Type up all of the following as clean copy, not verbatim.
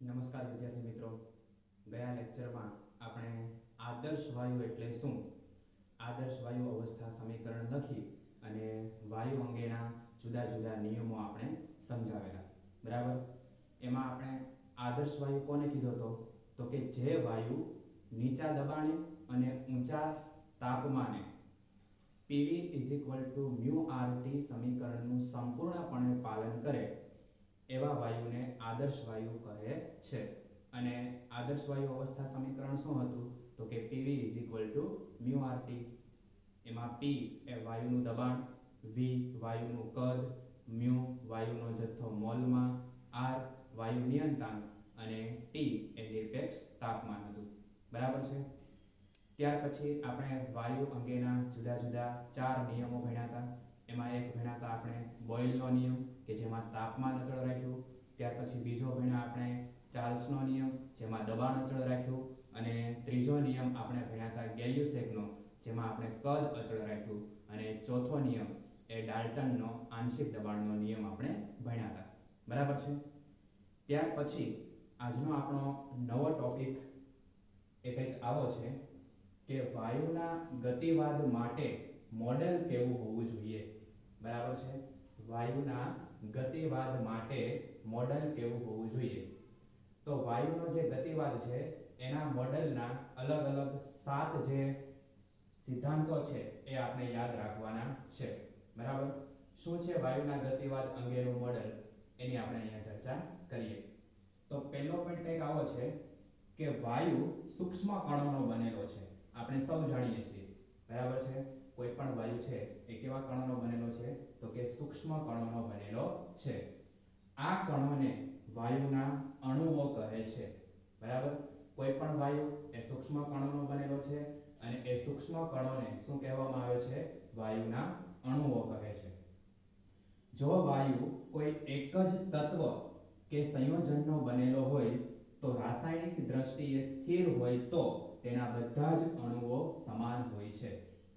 નમસ્કાર વિદ્યાર્થી મિત્રો, ગયા લેક્ચરમાં આપણે આદર્શ વાયુ એટલે શું, આદર્શ વાયુ અવસ્થા સમીકરણ લખી અને વાયુ અંગેના જુદા જુદા નિયમો આપણે સમજાવેલા. બરાબર. એમાં આપણે આદર્શ વાયુ કોને કીધો હતો? તો કે જે વાયુ નીચા દબાણે અને ઊંચા તાપમાને PV µRT સમીકરણનું સંપૂર્ણપણે પાલન કરે એવા વાયુને આદર્શ વાયુ કહે છે. અને આદર્શ વાયુ અવસ્થા સમીકરણ શું હતું? તો કે PV µRT. એમાં P એ વાયુનું દબાણ, V વાયુનું કદ, મ્યુ વાયુનો જથ્થો મોલમાં, R વાયુ નિયંત્રક અને T એ નિરપેક્ષ તાપમાન હતું. બરાબર છે. ત્યાર પછી આપણે વાયુ અંગેના જુદા જુદા 4 નિયમો ભણ્યા હતા. એમાં એક ભણ્યા હતા આપણે બોયલનો નિયમ કે જેમાં તાપમાન અચળ રાખ્યું. ત્યાર પછી બીજો ભણ્યા આપણે ચાર્લ્સનો નિયમ જેમાં દબાણ અચળ રાખ્યું. અને ત્રીજો નિયમ આપણે ભણ્યા હતા ગેલ્યુસેકનો જેમાં આપણે કદ અચળ રાખ્યું. અને ચોથો નિયમ એ ડાલ્ટનનો આંશિક દબાણનો નિયમ આપણે ભણ્યા હતા. બરાબર છે. ત્યાર પછી આજનો આપણો નવો ટોપિક એ કંઈક આવો છે કે વાયુના ગતિવાદ માટે મોડેલ કેવું હોવું જોઈએ. બરાબર છે. વાયુના ગતિવાદ માટે મોડેલ કેવું હોવું જોઈએ. તો વાયુનો જે ગતિવાદ છે એના મોડેલના અલગ અલગ 7 જે સિદ્ધાંતો છે એ આપણે યાદ રાખવાના છે. બરાબર. શું છે વાયુના ગતિવાદ અંગેનું મોડેલ એની આપણે અહીંયા ચર્ચા કરીએ. તો પહેલો પોઈન્ટ કંઈક આવો છે કે વાયુ સૂક્ષ્મ કણોનો બનેલો છે. આપણે સૌ જાણીએ છીએ. બરાબર છે. કોઈ પણ વાયુ છે એ કેવા કણોનો બનેલો છે? તો કે સૂક્ષ્મ કણોનો બનેલો છે. આ કણોને વાયુના અણુઓ કહે છે. બરાબર. કોઈ પણ વાયુ એ સૂક્ષ્મ કણોનો બનેલો છે અને એ સૂક્ષ્મ કણોને શું કહેવામાં આવે છે? વાયુના અણુઓ કહે છે. જો વાયુ કોઈ એક જ તત્વ કે સંયોજનનો બનેલો હોય તો રાસાયણિક દ્રષ્ટિએ સ્થિર હોય તો તેના બધા જ અણુઓ સમાન હોય છે.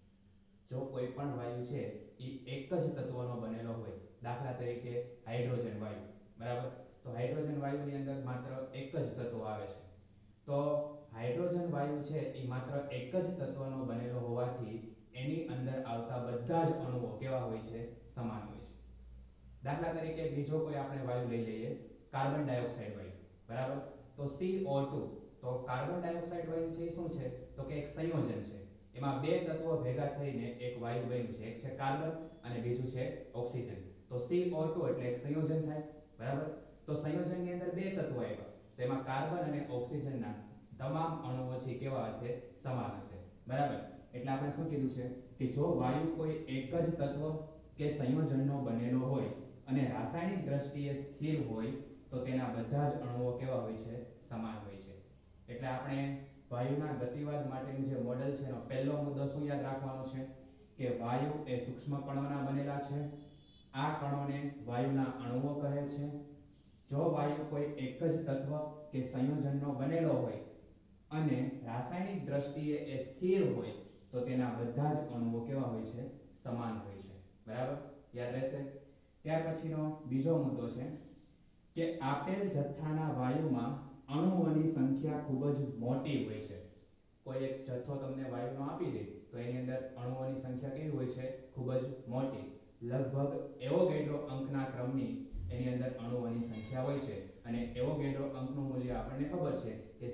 જો કોઈ પણ વાયુ છે એ એક જ તત્વનો બનેલો હોય, દાખલા તરીકે હાઇડ્રોજન વાયુ. બરાબર. તો હાઇડ્રોજન વાયુની અંદર માત્ર એક જ તત્વ આવે છે. તો હાઇડ્રોજન વાયુ છે એ માત્ર એક જ તત્વનો બનેલો હોવાથી એની અંદર આવતા બધા જ અણુઓ કેવા હોય છે? સમાન હોય છે. દાખલા તરીકે બીજો કોઈ આપણે વાયુ લઈ લઈએ, કાર્બન ડાયોક્સાઇડ વાયુ. બરાબર. તો CO2. તો કાર્બન ડાયોક્સાઇડ વાયુ છે એ શું છે? તો કે એક સંયોજન છે. એમાં બે તત્વો ભેગા થઈને એક વાયુ બન્યું છે. એક છે કાર્બન અને બીજું છે ઓક્સિજન. તો CO2 એટલે એક સંયોજન થાય. બરાબર. તો સંયોજનની અંદર બે તત્વો આવ્યા. તો એમાં કાર્બન અને ઓક્સિજનના તમામ અણુઓ છે કેવા હશે? સમાન હશે. બરાબર. એટલે આપણે શું કીધું છે કે જો વાયુ કોઈ એક જ તત્વ કે સંયોજનનો બનેલો હોય અને રાસાયણિક દ્રષ્ટિએ સ્થિર હોય તો તેના બધા જ અણુઓ કેવા હોય છે? સમાન હોય છે. એટલે આપણે વાયુના ગતિવાદ માટેનું જે મોડેલ છે એનો પહેલો મુદ્દો શું યાદ રાખવાનો છે? કે વાયુ એ સૂક્ષ્મ કણોના બનેલા છે. આ કણોને વાયુના અણુઓ કહે છે. જો વાયુ કોઈ એક જ તત્વ કે સંયોજનનો બનેલો હોય અને રાસાયણિક દ્રષ્ટિએ એ સ્થિર હોય તો તેના બધા જ અણુઓ કેવા હોય છે? સમાન હોય છે. બરાબર. યાદ રહેશે. ત્યાર પછીનો બીજો મુદ્દો છે કે આપેલ જથ્થાના વાયુમાં અણુઓની સંખ્યા ખૂબ જ મોટી હોય છે. કોઈ એક જથ્થો તમને વાયુનો આપી દે તો એની અંદર અણુઓની સંખ્યા કેવી હોય છે? ખૂબ જ મોટી. લગભગ એવોગેડ્રો અંકના ક્રમની એની અંદર અણુઓની સંખ્યા હોય છે. અને એવોગેડ્રો અંકનું મૂલ્ય આપણને ખબર છે કે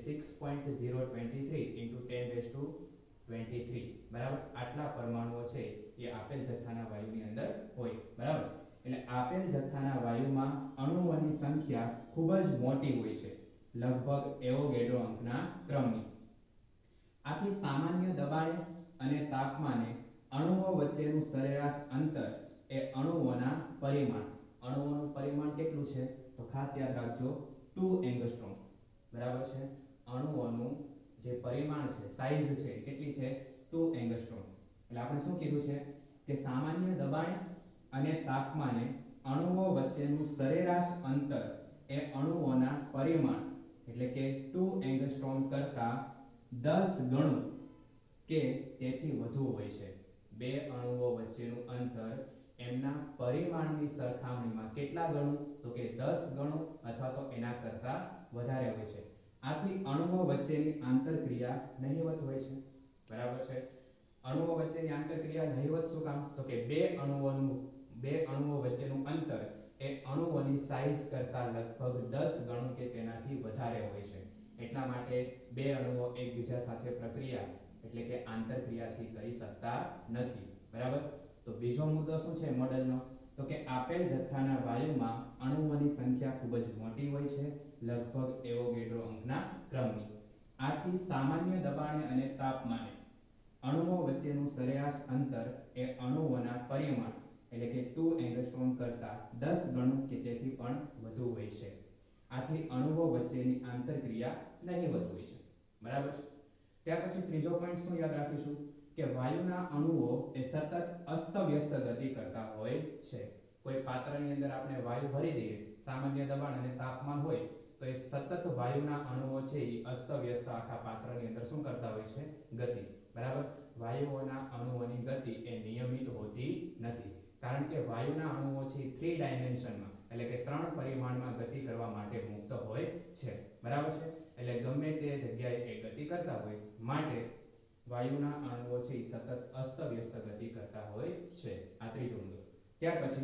6.023 × 1023. બરાબર. આટલા પરમાણુઓ છે એ આપેલ જથ્થાના વાયુની અંદર હોય. બરાબર. એટલે આપેલ જથ્થાના વાયુમાં અણુઓની સંખ્યા ખૂબ જ મોટી હોય છે, લગભગ એવોગેડ્રો અંકના ક્રમની. આથી સામાન્ય દબાણે અને તાપમાને અણુઓ વચ્ચેનું સરેરાશ અંતર એ અણુઓના પરિમાણ. અણુઓનું પરિમાણ કેટલું છે? તો ખાસ યાદ રાખજો 2 એંગસ્ટ્રોમ. બરાબર છે. અણુઓનું જે પરિમાણ છે, સાઈઝ છે, કેટલી છે? 2 એંગસ્ટ્રોમ. એટલે આપણે શું કીધું છે કે સામાન્ય દબાણે અને તાપમાને અણુઓ વચ્ચેનું સરેરાશ અંતર એ અણુઓના પરિમાણ એટલે કે 2 એંગસ્ટ્રોમ કરતા 10 ગણું કે તેથી વધુ હોય છે. બે અણુઓ વચ્ચેનું અંતર એમના પરિમાણની સરખામણીમાં કેટલા ગણું? તો કે 10 ગણું અથવા તો એના કરતા કરતાં વધારે હોય છે. આથી અણુઓ વચ્ચેની આંતરક્રિયા નહિવત હોય છે. બરાબર છે. અણુઓ વચ્ચેની આંતરક્રિયા નહિવત શું કામ? તો કે બે અણુઓ વચ્ચેનું અંતર એ અણુઓની સાઈઝ કરતાં લગભગ 10 ગણું કે તેનાથી વધારે હોય છે. એટલા માટે બે અણુઓ એકબીજા સાથે પ્રક્રિયા એટલે કે આંતરક્રિયાથી કરી શકતા નથી. બરાબર. તો બીજો મુદ્દો શું છે મોડેલનો? તો કે આપેલ જથ્થાના વાયુમાં અણુઓની સંખ્યા ખૂબ જ મોટી હોય છે, લગભગ એવોગેડ્રો અંકના ક્રમની. આથી સામાન્ય દબાણે અને તાપમાને અણુઓ વચ્ચેનું સરેરાશ અંતર એ અણુઓના પરિમાણ એટલે કે 2 એંગસ્ટ્રોમ કરતાં 10 ગણું કે તેથી પણ વધુ હોય છે. આથી અણુઓ વચ્ચેની આંતરક્રિયા નહિવત હોય છે. બરાબર. ત્યાર પછી ત્રીજો પોઈન્ટ શું યાદ રાખીશું કે વાયુના અણુઓ એ સતત અસ્તવ્યસ્ત ગતિ કરતા હોય છે. કોઈ પાત્રની અંદર આપણે વાયુ ભરી દઈએ, સામાન્ય દબાણ અને તાપમાન હોય તો એ સતત વાયુના અણુઓ છે એ અસ્તવ્યસ્ત આખા પાત્રની અંદર શું કરતા હોય છે? ગતિ. બરાબર. વાયુઓના અણુઓની ગતિ એ નિયમિત હોતી નથી, કારણ કે વાયુના અણુઓ છે 3 ડાયમેન્શનમાં એટલે કે 3 પરિમાણમાં ગતિ કરવા માટે મુક્ત હોય છે. બરાબર છે. એટલે ગમે તે જગ્યાએ એ ગતિ કરતા હોય માટે વાયુના અણુઓ છે સતત અસ્તવ્યસ્ત ગતિ કરતા હોય છે. આ ત્રીજો મુદ્દો. ત્યાર પછી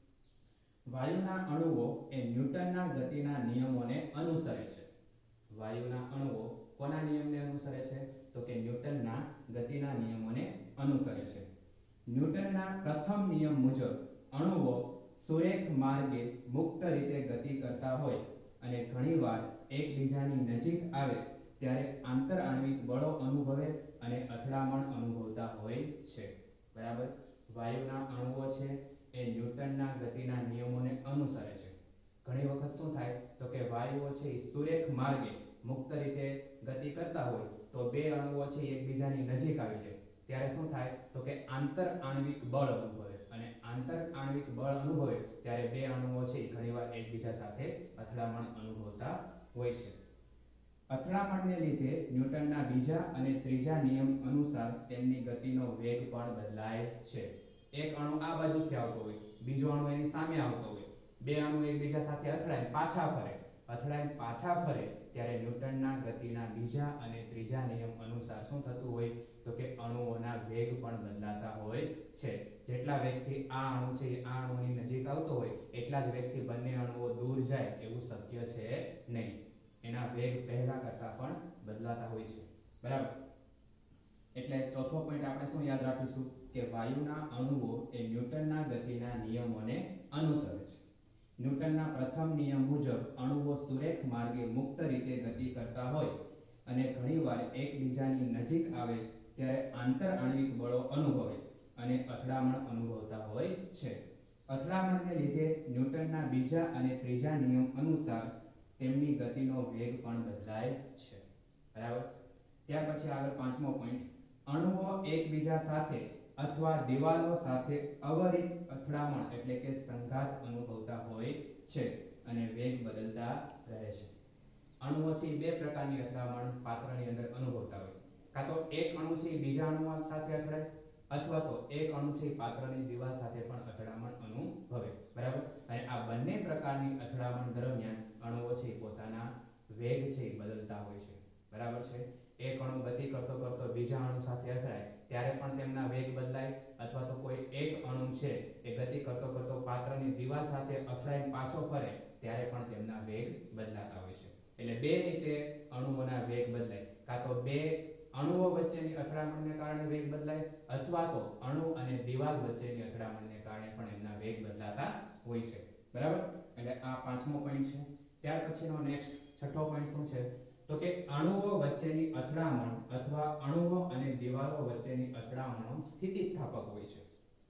વાયુના અણુઓ એ ન્યૂટનના ગતિના નિયમોને અનુસરે છે. વાયુના અણુઓ કોના નિયમને અનુસરે છે? તો કે ન્યૂટનના ગતિના નિયમોને અનુસરે છે. ન્યૂટનના પ્રથમ નિયમ મુજબ અણુઓ સુરેખ માર્ગે મુક્ત રીતે ગતિ કરતા હોય અને ઘણીવાર એકબીજાની નજીક આવે ત્યારે આંતરઆણ્વિક બળો અનુભવે અને અથડામણ અનુભવતા હોય છે. બરાબર. વાયુના અણુઓ છે એ ન્યૂટનના ગતિના નિયમોને અનુસરે છે. ઘણી વખત શું થાય તો કે વાયુઓ છે એ સુરેખ માર્ગે મુક્ત રીતે ગતિ કરતા હોય તો બે અણુઓ છે એકબીજાની નજીક આવી જાય ત્યારે શું થાય તો કે આંતરઆણ્વિક બળ અનુભવે અને આંતરઆણ્વિક બળ અનુભવે ત્યારે બે અણુઓ છે ઘણીવાર એકબીજા સાથે અથડામણ અનુભવતા હોય છે. અથડામણને લીધે ન્યૂટનના બીજા અને ત્રીજા નિયમ અનુસાર તેમની ગતિનો વેગ પણ બદલાય છે. એક અણુ આ બાજુથી આવતો હોય, બીજો અણુ એની સામે આવતો હોય, બે અણુ એકબીજા સાથે અથડાઈને પાછા ફરે ત્યારે ન્યૂટનના ગતિના બીજા અને ત્રીજા નિયમ અનુસાર શું થતું હોય તો કે અણુઓના વેગ પણ બદલાતા હોય છે. જેટલા વેગથી આ અણુ છે આ અણુની નજીક આવતો હોય એટલા જ વેગથી બંને અણુઓ દૂર જાય એવું શક્ય છે નહીં. એના વેગ પહેલા કરતા પણ બદલાતા હોય છે. બરાબર. એટલે ચોથો પોઈન્ટ આપણે શું યાદ રાખીશું કે વાયુના અણુઓ એ ન્યૂટનના ગતિના નિયમોને અનુસરે છે. ન્યૂટનના પ્રથમ નિયમ મુજબ અણુઓ સુરેખ માર્ગે મુક્ત રીતે ગતિ કરતા હોય અને ઘણીવાર એકબીજાની નજીક આવે ત્યારે આંતરઆણ્વિક બળો અનુભવે અને અથડામણ અનુભવતા હોય છે. અથડામણને લીધે ન્યૂટનના બીજા અને ત્રીજા નિયમ અનુસાર તેમની ગતિનો વેગ પણ બદલાય છે. બરાબર. ત્યાર પછી આગળ પાંચમો પોઈન્ટ, અણુઓ એકબીજા સાથે અથવા દિવાલો સાથે અવરિત અથડામણ એટલે કે સંઘાત અનુભવતા હોય છે અને વેગ બદલતા રહે છે. અણુઓથી બે પ્રકારની અથડામણ પાત્રની અંદર અનુભવતા હોય. કાં તો એક અણુ છે બીજા અણુ સાથે અથડાય અથવા તો એક અણુ છે પાત્રની દિવાલ સાથે પણ અથડામણ અનુભવે. બરાબર. અને આ બંને પ્રકારની અથડામણ દરમિયાન અણુઓ છે પોતાના વેગ છે બદલતા હોય છે. બરાબર છે. એક અણુ ગતિ કરતો કરતો બીજા અણુ સાથે અથડાય ત્યારે પણ તેમના વેગ બદલાય અથવા તો કોઈ એક અણુ છે એ ગતિ કરતો કરતો પાત્રની દિવાલ સાથે અથડાઈને પાછો ફરે ત્યારે પણ તેમના વેગ બદલાતા હોય છે. એટલે બે રીતે અણુઓના વેગ બદલાય. કાં તો બે અણુઓ વચ્ચેની અથડામણને કારણે વેગ બદલાય અથવા તો અણુ અને દિવાલ વચ્ચેની અથડામણને કારણે પણ એમના વેગ બદલાતા હોય છે. બરાબર. એટલે આ પાંચમો પોઈન્ટ છે. ત્યાર પછીનો નેક્સ્ટ છઠ્ઠો પોઈન્ટ શું છે તો કે અણુઓ વચ્ચેની અથડામણ અથવા અણુઓ અને દિવાલો વચ્ચેની અથડામણો સ્થિતિસ્થાપક હોય છે.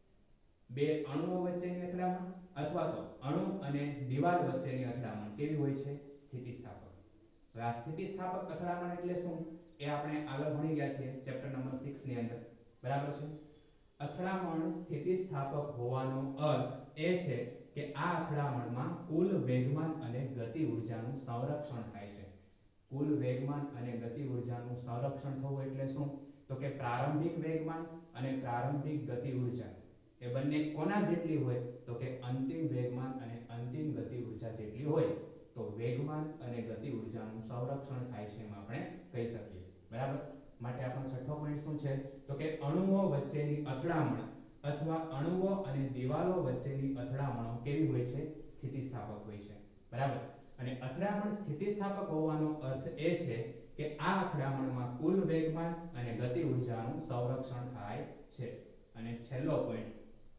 બે અણુઓ વચ્ચેની અથડામણ અથવા તો અણુ અને દિવાલ વચ્ચેની અથડામણ કેવી હોય છે? સ્થિતિસ્થાપક. હવે આ સ્થિતિસ્થાપક અથડામણ એટલે શું એ આપણે આગળ ભણી ગયા છીએ ચેપ્ટર નંબર 6 ની અંદર. બરાબર છે. અથડામણ સ્થિતિસ્થાપક હોવાનો અર્થ એ છે કે આ અથડામણમાં કુલ વેગમાન અને ગતિ ઉર્જાનું સંરક્ષણ થાય છે. કુલ વેગમાન અને ગતિ ઉર્જાનું સંરક્ષણ થવું એટલે શું તો કે પ્રારંભિક વેગમાન અને પ્રારંભિક ગતિ ઉર્જા એ બંને કોના જેટલી હોય તો કે અંતિમ વેગમાન અને અંતિમ ગતિ ઉર્જા જેટલી હોય તો તો વેગમાન અને ગતિ ઉર્જાનું સંરક્ષણ થાય છે એમ આપણે કહી શકીએ. બરાબર. માટે આપણો છઠ્ઠો પોઈન્ટ શું છે? તો કે અણુઓ વચ્ચેની અથડામણ અથવા અણુઓ અને દિવાલો વચ્ચેની અથડામણો કેવી હોય છે? સ્થિતિસ્થાપક હોય છે. બરાબર. અને અથડામણ સ્થિતિસ્થાપક હોવાનો અર્થ એ છે કે આ અથડામણમાં કુલ વેગમાન અને ગતિ ઉર્જાનું સંરક્ષણ થાય છે. અને છેલ્લો પોઈન્ટ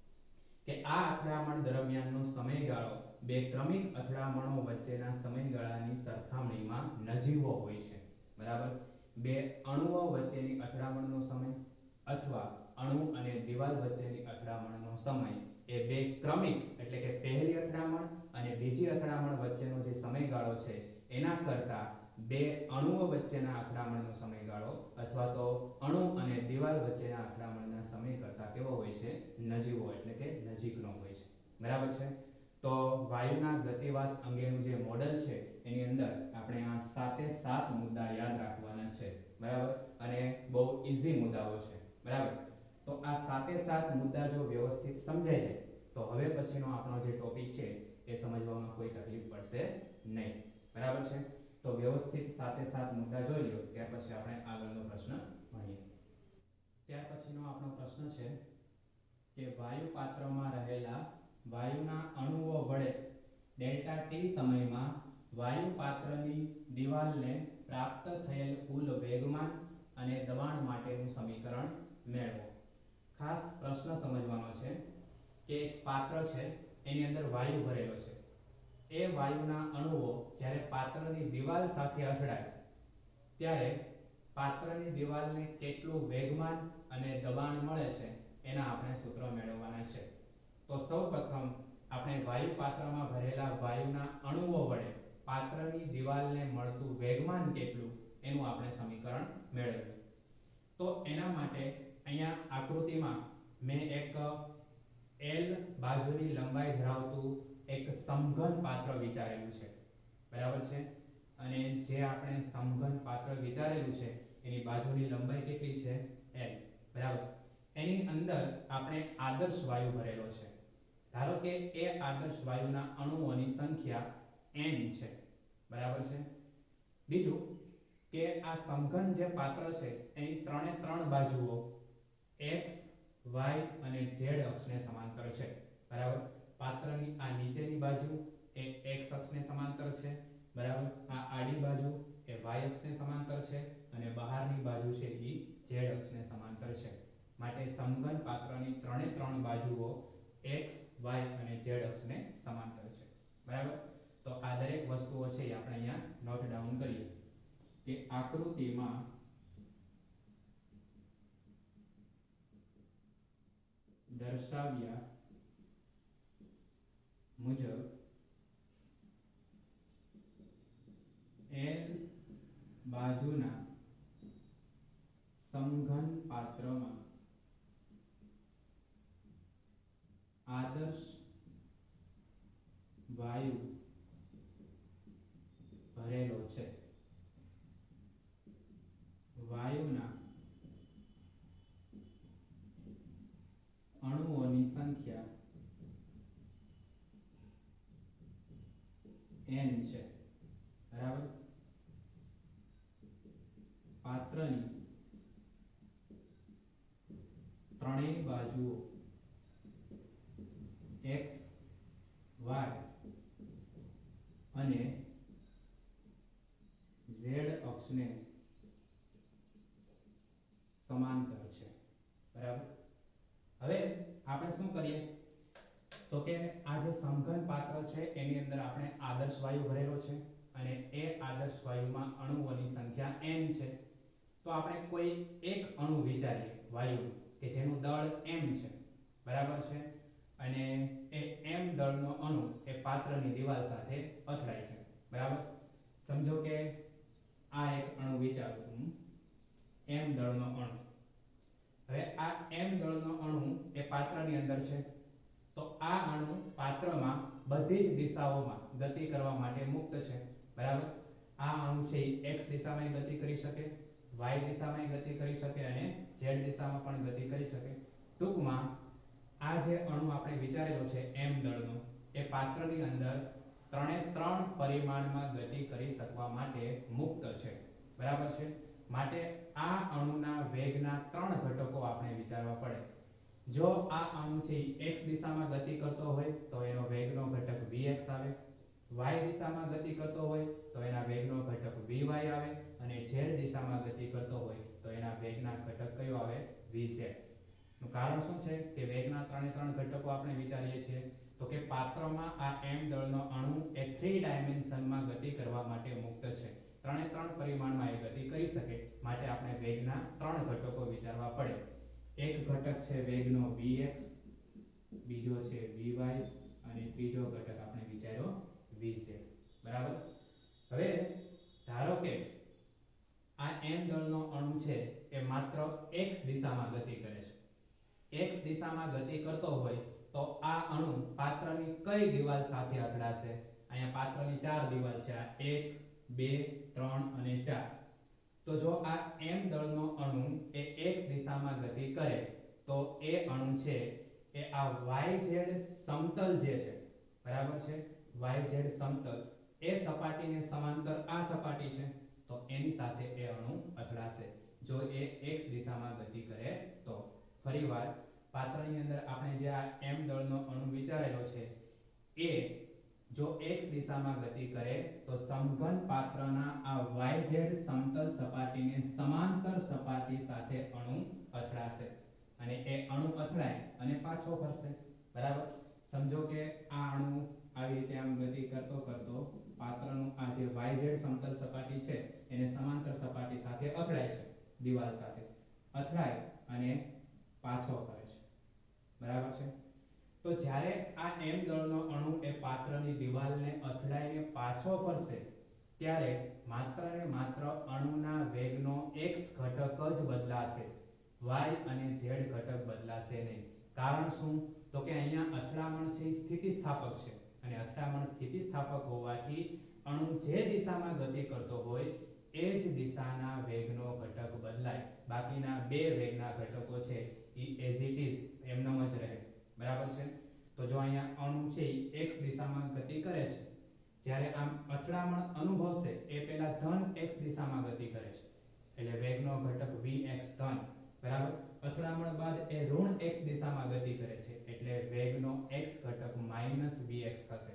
કે આ અથડામણ દરમિયાનનો સમયગાળો બે ક્રમિક અથડામણો વચ્ચેના સમયગાળાની સરખામણીમાં નજીવો હોય છે. બરાબર. બે અણુઓ વચ્ચેની અથડામણનો સમય અથવા અણુ અને દિવાલ વચ્ચેની અથડામણનો સમય એ બે ક્રમિક એટલે કે પહેલી અથડામણ અને બીજી અથડામણ વચ્ચેનો જે સમયગાળો છે એના કરતા બે અણુઓ વચ્ચેના અથડામણનો સમયગાળો અથવા તો અણુ અને દિવાલ વચ્ચેના અથડામણના સમય કરતા કેવો હોય છે? નજીવો એટલે કે નજીકનો હોય છે. બરાબર છે. તો વાયુના ગતિવાત અંગેનું જે મોડલ છે એની અંદર આપણે આ 7 મુદ્દા યાદ રાખવાના છે. બરાબર. અને બહુ ઈઝી મુદ્દાઓ છે. બરાબર. તો આ 7 મુદ્દા જો વ્યવસ્થિત સમજાઈ જાય તો હવે પછીનો આપણો જે ટોપિક છે એ સમજવામાં કોઈ તકલીફ પડશે નહીં. બરાબર છે. તો વ્યવસ્થિત 7 મુદ્દા જોઈ લો ત્યાર પછી આપણે આગળનો પ્રશ્ન ભણીએ. ત્યાર પછીનો આપણો પ્રશ્ન છે કે વાયુ પાત્રમાં રહેલા વાયુના અણુઓ વડે ડેલ્ટા ટી સમયમાં વાયુ પાત્રની દિવાલને પ્રાપ્ત થયેલ કુલ વેગમાન અને દબાણ માટેનું સમીકરણ મેળવો. ખાસ પ્રશ્ન સમજવાનો છે કે એક પાત્ર છે એની અંદર વાયુ ભરેલો છે. એ વાયુના અણુઓ જ્યારે પાત્રની દિવાલ સાથે અથડાય ત્યારે પાત્રની દિવાલને કેટલું વેગમાન અને દબાણ મળે છે એના આપણે સૂત્ર મેળવવાના છે. તો સૌપ્રથમ આપણે વાયુ પાત્રમાં ભરેલા વાયુના અણુઓ વડે પાત્રની દિવાલને મળતું વેગમાન કેટલું એનું આપણે સમીકરણ મેળવીએ. તો એના માટે અહીંયા આકૃતિમાં મેં એક L બાજુની લંબાઈ ધરાવતું એક સમઘન પાત્ર વિચારેલું છે. બરાબર છે. અને જે આપણે સમઘન પાત્ર વિચારેલું છે એની બાજુની લંબાઈ કેટલી છે? L. બરાબર. એની અંદર આપણે આદર્શ વાયુ ભરેલો છે. ધારો કે એ આદર્શ વાયુના અણુઓની સંખ્યા n છે. બરાબર છે. બીજું કે આ સમઘન જે પાત્ર છે એની ત્રણ બાજુઓ x, y અને z અક્ષને સમાંતર છે. બરાબર. પાત્રની આ નીચેની બાજુ એ x અક્ષને સમાંતર છે. બરાબર. આ આડી બાજુ એ y અક્ષને સમાંતર છે અને બહારની બાજુ છે એ z અક્ષને સમાંતર છે. માટે સમઘન પાત્રની ત્રણ બાજુઓ x, y અને z અક્ષને સમાંતર છે. બરાબર. તો આ દરેક વસ્તુઓ છે એ આપણે અહીંયા નોટ ડાઉન કરીએ કે આકૃતિમાં દર્શાવ્યા મુજબ L બાજુના સમઘન પાત્રમાં આદર્શ વાયુ ભરેલો છે. વાયુના અણુઓની સંખ્યા n છે. બરાબર. પાત્રની ત્રણેય બાજુઓ x, y અને z અક્ષને સમાંતર છે. બરાબર. હવે આપણે શું કરીએ તો કે આ જે સમઘન પાત્ર છે એની અંદર આપણે આદર્શ વાયુ ભરેલો છે અને એ આદર્શ વાયુમાં અણુઓની સંખ્યા n છે. તો આપણે કોઈ એક અણુ વિચારીએ વાયુનું કે જેનું દળ m છે. બરાબર છે. અને એ m દળનો અણુ એ પાત્રની દિવાલ સાથે અથડાય છે. બરાબર. સમજો કે આ એક અણુ વિચારું છું m દળનો અણુ. હવે આ m દળનો અણુ એ પાત્રની અંદર છે. તો આ અણુ પાત્રમાં બધી જ દિશાઓમાં ગતિ કરવા માટે મુક્ત છે. બરાબર. આ અણુ છે એ x દિશામાં ગતિ કરી શકે, y દિશામાં ગતિ કરી શકે અને z દિશામાં પણ ગતિ કરી શકે. ટૂંકમાં આ જે અણુ આપણે વિચારેલો છે m દળનો એ પાત્રની અંદર ત્રણે ત્રણ પરિમાણમાં ગતિ કરી શકવા માટે મુક્ત છે. બરાબર છે. માટે આ અણુના વેગના ત્રણ ઘટકો આપણે વિચારવા પડે. જો આ અણુ છે x દિશામાં ગતિ કરતો હોય તો એનો વેગનો ઘટક vx આવે, y દિશામાં ગતિ કરતો હોય તો એના વેગનો ઘટક vy આવે, અને z દિશામાં ગતિ કરતો હોય તો એના વેગના ઘટક કયો આવે? vz. નું કારણ શું છે કે વેગના ત્રણે ત્રણ ઘટકો આપણે વિચારીએ છીએ તો કે પાત્રમાં આ m દળનો અણુ એ 3 ડાયમેન્શનમાં ગતિ કરવા માટે મુક્ત છે. ત્રણે ત્રણ પરિમાણમાં એ ગતિ કરી શકે માટે આપણે વેગના ત્રણ ઘટકો વિચારવા પડે. એક ઘટક છે વેગનો vx, બીજો છે vy અને ત્રીજો ઘટક આપણે વિચાર્યો vz. બરાબર. હવે ધારો કે આ m દળનો અણુ છે એ માત્ર x દિશામાં ગતિ કરે છે. x દિશામાં ગતિ કરતો હોય તો આ અણુ પાત્રની કઈ દિવાલ સાથે અથડાશે? અહીંયા પાત્રની ચાર દિવાલ છે, આ 1 2 3 અને 4. તો જો આ m દળનો અણુ એ x દિશામાં ગતિ કરે તો એ અણુ છે એ આ yz સમતલ જે છે, બરાબર છે, yz સમતલ એ સપાટીને સમાંતર આ સપાટી છે તો એની સાથે એ અણુ અથડાશે જો એ x દિશામાં ગતિ કરે તો. ફરીવાર પાત્રની અંદર આપણે જે આ m દળનો અણુ વિચારેલો છે એ જો x દિશામાં ગતિ કરે તો સમઘન પાત્રના આ yz સમતલ સપાટીને સમાંતર સપાટી સાથે અણુ અથડાશે અને એ અણુ અથડાય અને પાછો ફરશે. બરાબર. સમજો કે આ અણુ આવી રીતે આમ ગતિ કરતો કરતો પાત્રનું આ જે yz સમતલ સપાટી છે એને સમાંતર સપાટી સાથે અથડાય છે, દિવાલ સાથે અથડાય અને પાછો ફરે છે. બરાબર છે. તો જ્યારે આ m દળનો અણુ એ પાત્રની દિવાલને અથડાઈને પાછો ફરશે ત્યારે માત્ર ને માત્ર અણુના વેગનો x ઘટક જ બદલાશે, y અને z ઘટક બદલાશે નહીં. કારણ શું? તો કે અહીંયા અથડામણ છે સ્થિતિસ્થાપક છે અને અથડામણ સ્થિતિસ્થાપક હોવાથી અણુ જે દિશામાં ગતિ કરતો હોય એ જ દિશાના વેગનો ઘટક બદલાય. બાકીના બે વેગના ઘટકો છે એ એઝ ઇટ ઇઝ એમનેમ જ રહે. બરાબર છે. તો જો અહીંયા અણુ છે એ x દિશામાં ગતિ કરે છે, જ્યારે આમ અથડામણ અનુભવશે એ પહેલા ધન x દિશામાં ગતિ કરે છે એટલે વેગનો ઘટક vx ધન. બરાબર. અથડામણ બાદ એ ઋણ x દિશામાં ગતિ કરે છે એટલે વેગનો x ઘટક માઇનસ vx થશે.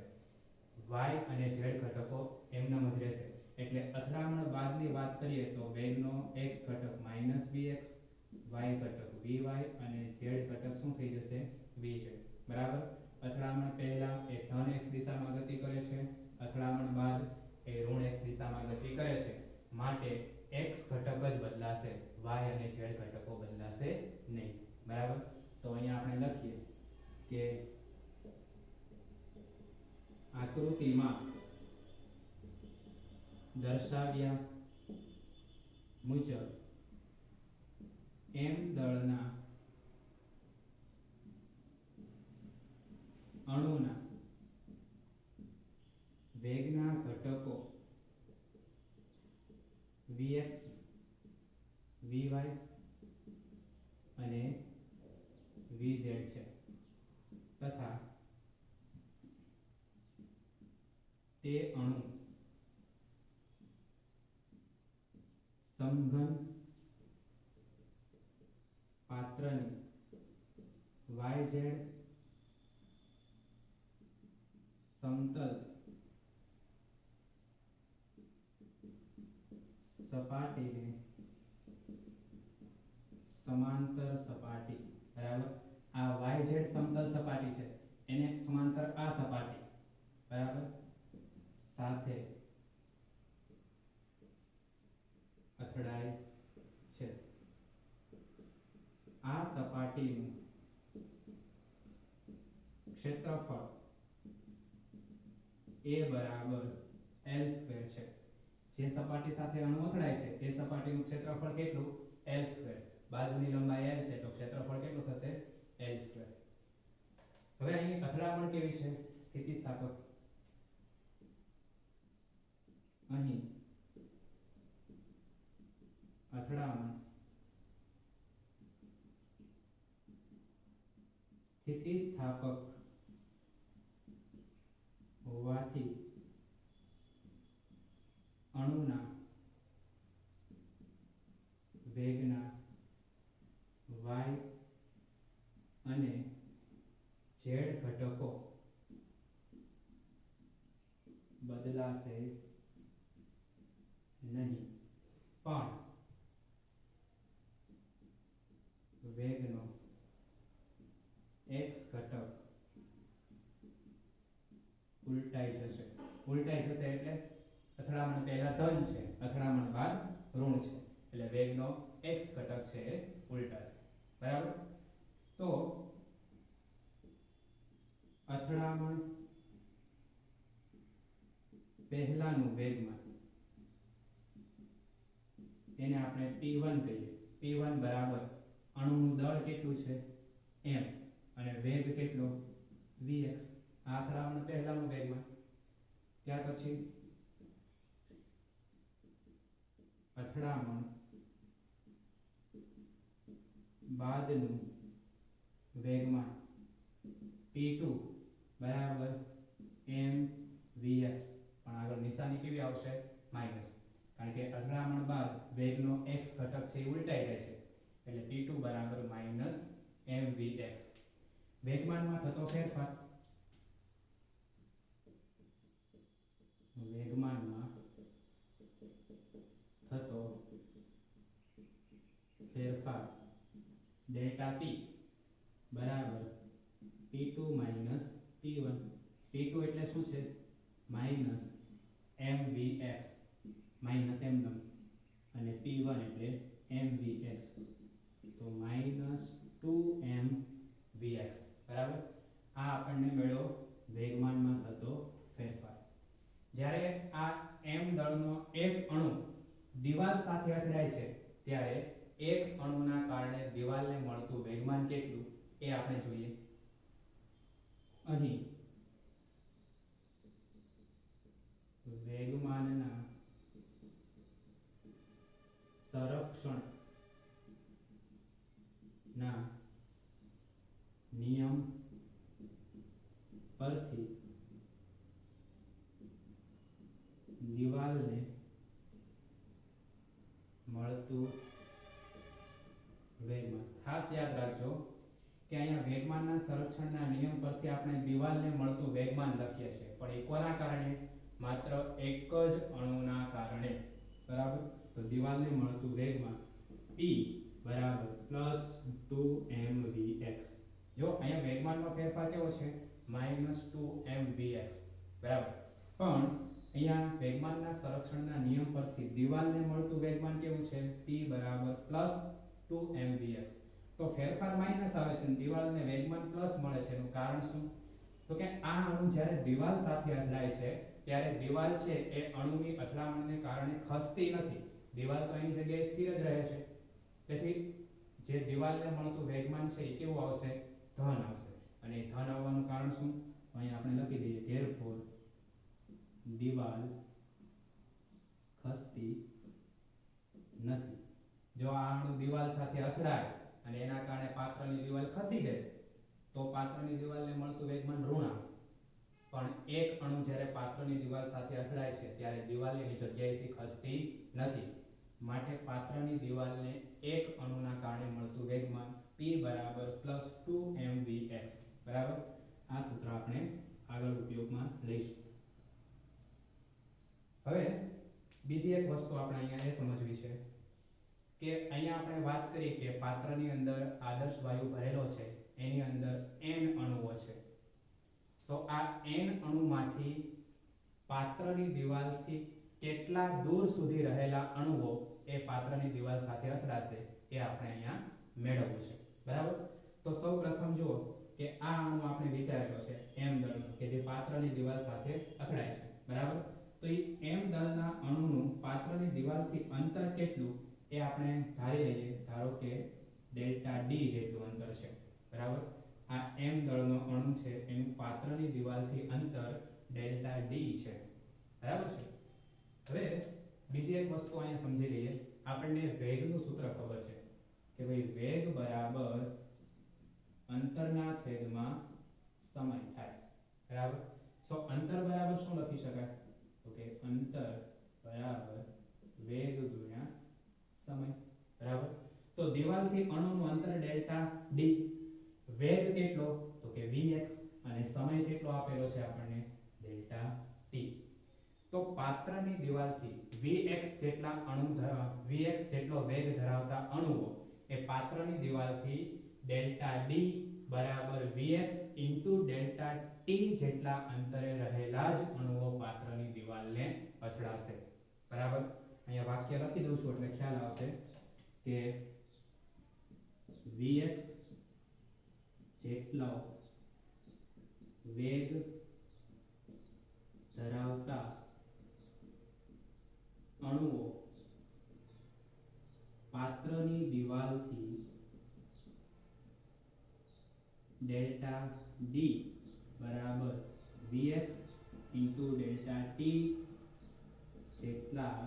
y અને z ઘટકો એમનેમ જ રહેશે એટલે અથડામણ બાદની વાત કરીએ તો વેગનો x ઘટક માઇનસ vx, y ઘટક vy અને z ઘટક શું થઈ જશે? vz. બરાબર. અથડામણ પહેલા એ ધન x દિશામાં ગતિ કરે છે, અથડામણ બાદ એ ઋણ x દિશામાં ગતિ કરે છે માટે x ઘટક જ બદલાશે, y અને z ઘટકો બદલાશે નહીં. બરાબર. તો અહીંયા આપણે લખીએ કે આકૃતિમાં દર્શાવ્યા મુજબ m દળના અણુના વેગના ઘટકો vx, vy અને vz છે તથા તે અણુ સમઘન પાત્રની yz સમતલ સપાટીને સમાંતર સપાટી. બરાબર. આ yz સમતલ સપાટી છે એને સમાંતર આ સપાટી, બરાબર, સાથે અથડાય છે. આ સપાટીનું ક્ષેત્રફળ a બરાબર l² છે. જે સપાટી સાથે અણુ અથડાય છે એ સપાટીનું ક્ષેત્રફળ કેટલું? l². બાજુની લંબાઈ l છે તો ક્ષેત્રફળ કેટલું થશે? l². હવે અહીં અથડામણ કેવી છે? સ્થિતિસ્થાપક. અહીં અથડામણ સ્થિતિસ્થાપક હોવાથી અણુના વેગના y અને z ઘટકો બદલાશે નહીં, પણ વેગનો x ઘટક ઉલટાઈ જશે. ઉલટાઈ જશે એટલે અથડામણ પહેલા ધન છે, અથડામણ બાદ ઋણ છે, એટલે વેગનો x ઘટક છે એ ઉલટાશે. બરાબર? તો અથડામણ પહેલાનું વેગમાન એને આપણે p1 કહીએ. p1 બરાબર અણુનું દળ કેટલું છે m અને વેગ કેટલો vx. આ અથડામણ પહેલાનું વેગમાન. ત્યાર પછી અથડામણ બાદનું વેગમાન p2 બરાબર mvx. પણ આગળ નિશાની કેવી આવશે? માઈનસ. કારણ કે અથડામણ બાદ વેગનો x ઘટક છે એ ઉલટાઈ જાય છે, એટલે p2 બરાબર માઈનસ mvx. વેગમાનમાં થતો ફેરફાર, વેગમાનમાં થતો ફેરફાર ડેલ્ટા p બરાબર p2 માઈનસ p1. p2 એટલે શું છે? માઈનસ mvx, માઈનસ m અને p1 એટલે mvx, તો માઈનસ 2mvx. બરાબર? આ આપણને મળ્યો વેગમાનમાં થતો ફેરફાર. જ્યારે આ m દળનો એક અણુ દિવાલ સાથે અથડાય છે ત્યારે એક અણુના કારણે દિવાલને મળતું વેગમાન કેટલું એ આપણે જોઈએ. અહીં વેગમાનના સંરક્ષણના નિયમ પરથી દિવાલને મળતું વેગમાન. ખાસ યાદ રાખજો કે અહીંયા વેગમાનના સંરક્ષણના નિયમ પરથી આપણે દિવાલને મળતું વેગમાન લખીએ છીએ, પણ એ કોના કારણે? માત્ર એક જ અણુના કારણે. બરાબર? તો દિવાલને મળતું વેગમાન p બરાબર +2mvx. જો અહીંયા વેગમાનનો ફેરફાર કેવો છે? -2mvx. બરાબર? પણ અહીંયા વેગમાનના સંરક્ષણના નિયમ પરથી દિવાલને મળતું વેગમાન કેવું છે? p બરાબર +2mvx. તો ફેરફાર માઈનસ આવે છે અને દિવાલને વેગમાન પ્લસ મળે છે. એનું કારણ શું? તો કે આ અણુ જ્યારે દિવાલ સાથે અથડાય છે ત્યારે દિવાલ છે એ અણુની અથડામણને કારણે ખસતી નથી. દિવાલ તો એની જગ્યાએ સ્થિર જ રહે છે. તેથી જે દિવાલને મળતું વેગમાન છે એ કેવું આવશે? ધન આવશે. અને ધન આવવાનું કારણ શું? અહીંયા આપણે લખી દઈએ therefore દિવાલ ખસતી નથી. જો આ અણુ દિવાલ સાથે અથડાય અને એના કારણે પાત્રની દિવાલ ખસી જાય તો પાત્રની દિવાલને મળતું વેગમાન ઋણ આવે. પણ એક અણુ જ્યારે પાત્રની દિવાલ સાથે અથડાય છે ત્યારે દિવાલ એની જગ્યાએથી ખસતી નથી. માટે પાત્રની દિવાલને એક અણુના કારણે મળતું વેગમાન p બરાબર +2mvx. બરાબર? આ સૂત્ર આપણે આગળ ઉપયોગમાં લઈશું. હવે બીજી એક વસ્તુ આપણે અહીંયા એ સમજવી છે કે અહીંયા આપણે વાત કરી કે પાત્રની અંદર આદર્શ વાયુ ભરેલો છે, એની અંદર n અણુઓ છે. તો આ n અણુમાંથી પાત્રની દિવાલથી કેટલા દૂર સુધી રહેલા અણુઓ એ પાત્રની દિવાલ સાથે અથડાશે એ આપણે અહીંયા મેળવવું છે. બરાબર? તો સૌપ્રથમ જુઓ કે આ અણુ આપણે વિચારેલો છે m દળનો, કે જે પાત્રની દિવાલ સાથે અથડાય છે. બરાબર? તો એ m દળના અણુનું પાત્રની દિવાલથી અંતર કેટલું એ આપણે ધારી લઈએ. ધારો કે ડેલ્ટા d જેટલું અંતર છે. બરાબર? આ m દળનો અણુ છે એનું પાત્રની દિવાલથી અંતર ડેલ્ટા d છે. બરાબર છે? હવે બીજી એક વસ્તુ અહીંયા સમજી લઈએ. આપણને વેગનું સૂત્ર ખબર છે કે ભાઈ વેગ બરાબર અંતરના છેદમાં સમય થાય. બરાબર? તો અંતર બરાબર શું લખી શકાય? તો કે અંતર બરાબર વેગ ગુણ્યા સમય, બરાબર. તો દિવાલથી અણુનું અંતર ડેલ્ટા ડી, વેગ કેટલો તો કે vx અને સમય કેટલો આપેલો છે આપણને ડેલ્ટા ટી. તો પાત્રની દિવાલથી vx જેટલો વેગ ધરાવતા અણુઓ એ પાત્રની દિવાલથી ડેલ્ટા ડી બરાબર vx ઇન્ટુ ડેલ્ટા ટી જેટલા અંતરે રહેલા જ અણુઓ પાત્રની દિવાલને અથડાશે, બરાબર. અહીંયા વાક્ય લખી દઉં છું એટલે ખ્યાલ આવશે કે vx જેટલો વેગ ધરાવતા અણુઓ પાત્રની દિવાલથી ડેલ્ટા ડી બરાબર vx ઇન્ટુ ડેલ્ટા ટી જેટલા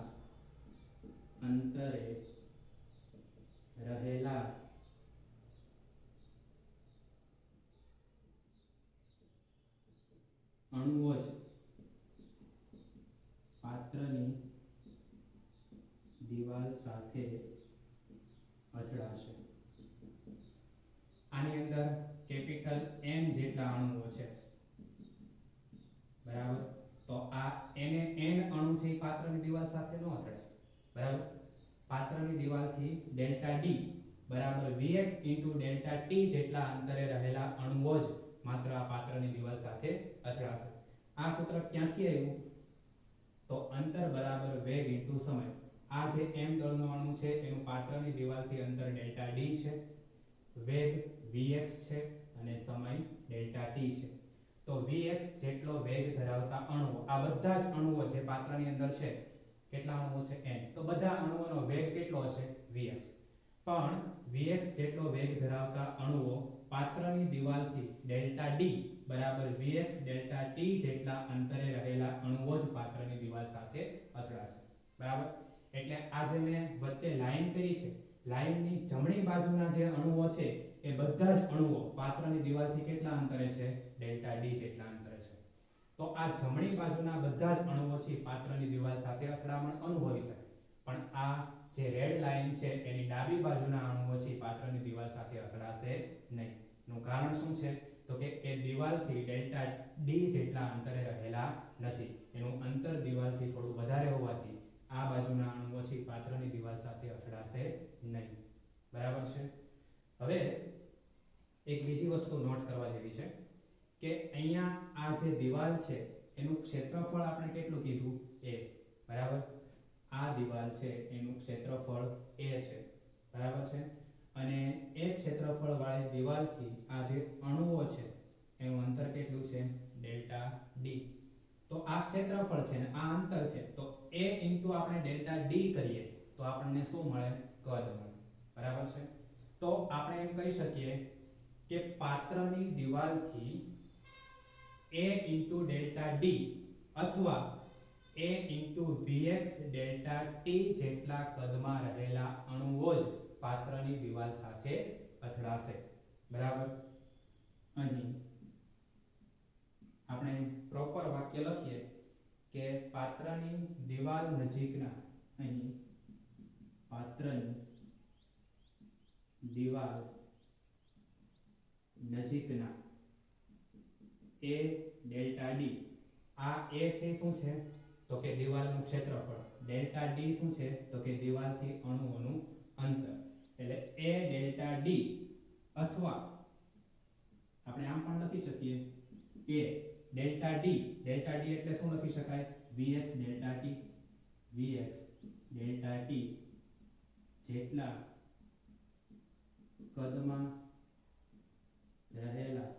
અંતરે રહેલા અણુઓ જ પાત્રની દિવાલ સાથે અથડાશે. આની અંદર કેપિટલ N જેટલા અણુઓ છે, બરાબર. તો આ N અણુ છે પાત્રની દિવાલ સાથે ન અથડાય, બરાબર. પાત્રની દિવાલથી ડેલ્ટા ડી બરાબર vx ઇન્ટુ ડેલ્ટા ટી જેટલા અંતરે રહેલા અણુઓ જ માત્ર આ પાત્રની દિવાલ સાથે અથડાશે. આ સૂત્ર ક્યાંથી આવ્યું તો અંતર બરાબર વેગ ઇન્ટુ સમય. આ જે m દળનો અણુ છે એનું પાત્રની દિવાલથી અંતર ડેલ્ટા ડી છે, વેગ vx છે અને સમય ડેલ્ટા ટી છે. તો vx જેટલો વેગ ધરાવતા અણુઓ, આ બધા જ અણુઓ જે પાત્રની અંદર છે, કેટલા અણુઓ છે n, તો બધા અણુઓનો વેગ કેટલો હશે vx. પણ vx જેટલો વેગ ધરાવતા અણુઓ પાત્રની દિવાલથી ડેલ્ટા ડી બરાબર vx ડેલ્ટા ટી જેટલા અંતરે રહેલા અણુઓ જ પાત્રની દિવાલ સાથે અથડાશે, બરાબર. એટલે આ જે મેં વચ્ચે લાઈન કરી છે, લાઈનની જમણી બાજુના જે અણુઓ છે એ બધા જ અણુઓ પાત્રની દિવાલથી કેટલા અંતરે છે ડેલ્ટા ડી જેટલા અંતરે છે. તો આ જમણી બાજુના બધા જ અણુઓ છે પાત્રની દિવાલ સાથે અથડામણ અનુભવી શકે, પણ આ જે રેડ લાઈન છે એની ડાબી બાજુના અણુઓ છે પાત્રની દિવાલ સાથે અથડાશે નહીં. નું કારણ શું છે તો કે એ દિવાલથી ડેલ્ટા ડી જેટલા અંતરે રહેલા નથી, એનું અંતર દિવાલથી થોડું વધારે હોવાથી આ બાજુના અણુઓ છે પાત્રની દિવાલ સાથે અથડાશે નહીં, બરાબર છે. હવે એક બીજી વસ્તુ નોટ કરવા જેવી છે કે અહીંયા આ જે દિવાલ છે એનું ક્ષેત્રફળ આપણે કેટલું કીધું a, બરાબર. આ દિવાલ છે એનું ક્ષેત્રફળ a છે, બરાબર છે. અને એ ક્ષેત્રફળ વાળી દિવાલથી આ જે અણુઓ છે એનું અંતર કેટલું છે ડેલ્ટા ડી. તો આ ક્ષેત્રફળ છે ને આ અંતર છે, તો a ઇન્ટુ આપણે ડેલ્ટા ડી કરીએ તો આપણને શું મળે કદ મળે, બરાબર છે. તો આપણે એમ કહી શકીએ કે પાત્રની દિવાલથી a ઇન્ટુ ડેલ્ટા ડી અથવા a into vx delta T જેટલા કદમાં રહેલા અણુઓ જ પાત્રની દિવાલ સાથે અથડાશે, બરાબર. અહીં આપણે પ્રોપર વાક્ય લખીએ કે પાત્રની દિવાલ નજીકના, અહીં પાત્રની દિવાલ નજીકના a ડેલ્ટા ડી, આ a છે શું છે તો કે દિવાલનું ક્ષેત્રફળ, ડેલ્ટા ડી શું છે તો કે દિવાલથી અણુઓનું અંતર. એટલે a ડેલ્ટા ડી અથવા આપણે આમ પણ લખી શકીએ કે ડેલ્ટા ડી એટલે શું લખી શકાય vx delta T, vx delta T જેટલા કદમાં રહેલા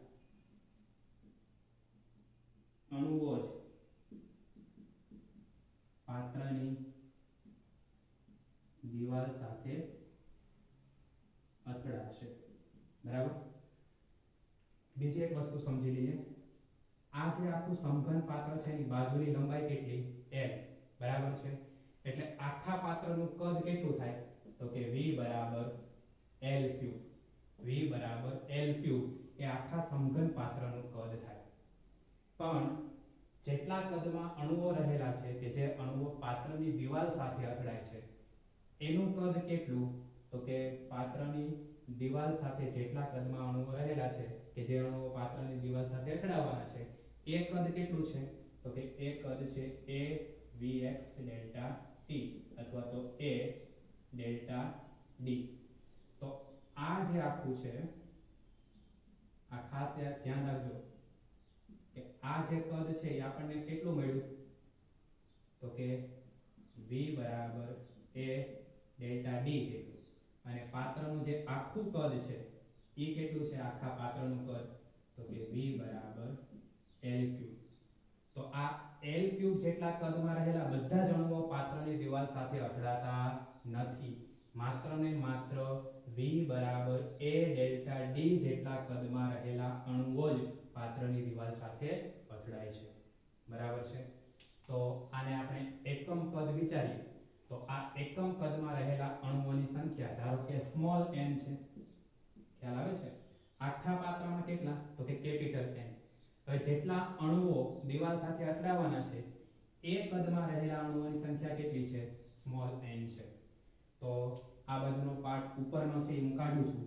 અણુઓ જ પાત્રની દિવાલ સાથે અથડાશે, બરાબર. બીજી એક વસ્તુ સમજી લઈએ. આ જે આખું સમઘન પાત્ર છે એની બાજુની લંબાઈ કેટલી l, બરાબર છે. એટલે આખા પાત્રનું કદ કેટલું થાય તો કે v બરાબર l ક્યુબ, v બરાબર l ક્યુબ એ આખા સમઘન પાત્રનું કદ થાય. પણ જેટલા કદમાં અણુઓ રહેલા છે કે જે અણુઓ પાત્ર પાત્રની દિવાલ સાથે અથડાય છે એનું કદ કેટલું? તો કે પાત્રની દિવાલ સાથે જેટલા કદમાં અણુઓ રહેલા છે કે જે અણુઓ પાત્રની દિવાલ સાથે અથડાવાના છે એ કદ કેટલું છે? તો કે એ કદ છે a vx ડેલ્ટા t અથવા તો a ડેલ્ટા d. તો આ જે આખું છે, આ ખાસ ધ્યાન રાખજો કે આ જે કદ છે એ આપણને કેટલું મળ્યું? તો કે v બરાબર a ડેલ્ટા d જેટલું. અને પાત્રનું જે આખું કદ છે એ કેટલું છે? આખા પાત્રનું કદ તો કે v બરાબર l ક્યુબ. તો આ l ક્યુબ જેટલા કદમાં રહેલા બધા જ અણુઓ પાત્રની દિવાલ સાથે અથડાતા નથી. માત્ર ને માત્ર v બરાબર a ડેલ્ટા d જેટલા કદમાં રહેલા અણુઓ જ પાત્રની દિવાલ સાથે અથડાય છે. બરાબર છે? તો આને આપણે એકમ કદ વિચારીએ તો આ એકમ કદમાં રહેલા અણુઓની સંખ્યા ધારો કે સ્મોલ n છે. ખ્યાલ આવે છે? આખા પાત્રમાં કેટલા? તો કે કેપિટલ N. હવે જેટલા અણુઓ દિવાલ સાથે અથડાવાના છે એ કદમાં રહેલા અણુઓની સંખ્યા કેટલી છે? સ્મોલ n છે. તો આ બાજુનો પાર્ટ ઉપરનો છે એ હું કાઢું છું.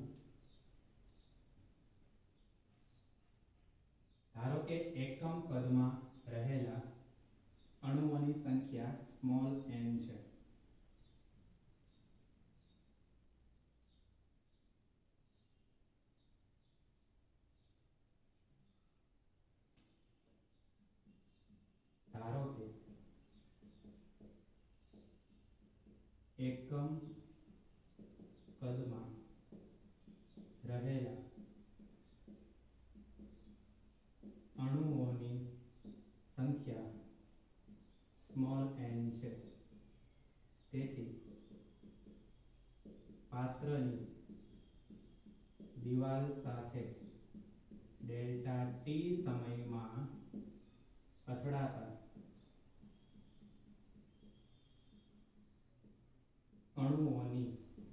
ધારો કે એકમ કદમાં રહેલા અણુઓની સંખ્યા સ્મોલ n છે. ધારો કે એકમ કદમાં રહેલા અણુઓની સંખ્યા સ્મોલ n છે. તેથી પાત્રની દિવાલ સાથે ડેલ્ટા t સમયમાં અથડાતા અણુઓની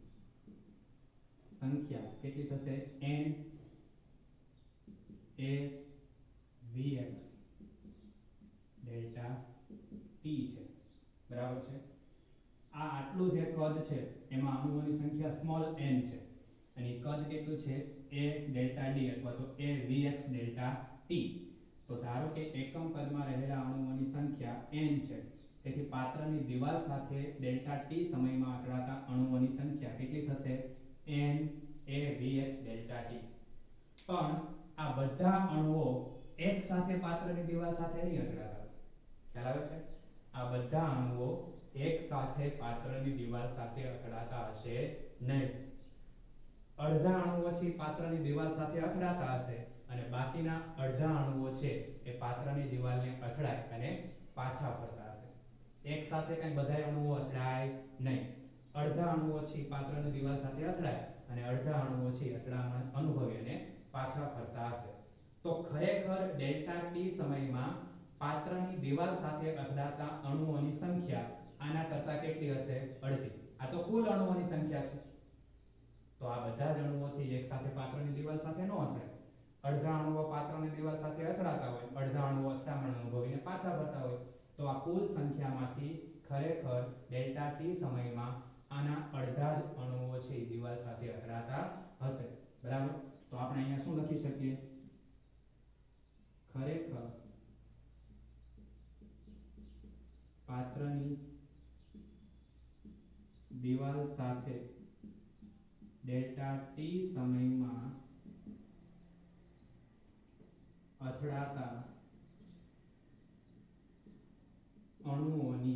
સંખ્યા કેટલી થશે? n a vx delta t છે. બરાબર છે? આ આટલું જે કદ છે એમાં અણુઓની સંખ્યા સ્મોલ n છે અને કદ કેટલું છે? a ડેલ્ટા d અથવા તો a vx ડેલ્ટા t. તો ધારો કે એકમ કદમાં રહેલા અણુઓની સંખ્યા n છે. તેથી પાત્રની દિવાલ સાથે ડેલ્ટા t સમયમાં અથડાતા અણુઓની સંખ્યા કેટલી થશે? n a vx delta t. પણ આ બધા અણુઓ એક સાથે પાત્રની દિવાલ સાથે નહીં અથડાતા. ખ્યાલ આવે છે? આ બધા અણુઓ એક સાથે પાત્રની દિવાલ સાથે અથડાતા હશે નહીં. અડધા અણુઓ છે પાત્રની દિવાલ સાથે અથડાતા હશે અને બાકીના અડધા અણુઓ છે એ પાત્રની દિવાલને અથડાય અને પાછા ફરતા હશે. એક સાથે કઈ બધા અણુઓ અથડાય નહીં. અડધા અણુઓ છે પાત્રની દિવાલ સાથે અથડાય અને અડધા અણુઓ છે અથડામણ અનુભવી અને પાછા ફરતા હશે. તો ખરેખર ડેલ્ટા t સમયમાં પાત્રની દિવાલ સાથે અથડાતા અણુઓની સંખ્યા આના કરતા કેટલી હશે? અડધી. આ તો કુલ અણુઓની સંખ્યા છે. તો આ બધા જ અણુઓથી એક સાથે પાત્રની દિવાલ સાથે ન અથડાય. અડધા અણુઓ પાત્રની દિવાલ સાથે અથડાતા હોય, અડધા અણુઓ અથડામણ અનુભવીને પાછા ફરતા હોય. તો આ કુલ સંખ્યામાંથી ખરેખર ડેલ્ટા t સમયમાં આના અડધા જ અણુઓ છે દિવાલ સાથે અથડાતા હશે. બરાબર? તો આપણે અહીંયા શું લખી શકીએ? ખરેખર પાત્રની દિવાલ સાથે ડેલ્ટા t સમયમાં અથડાતા અણુઓની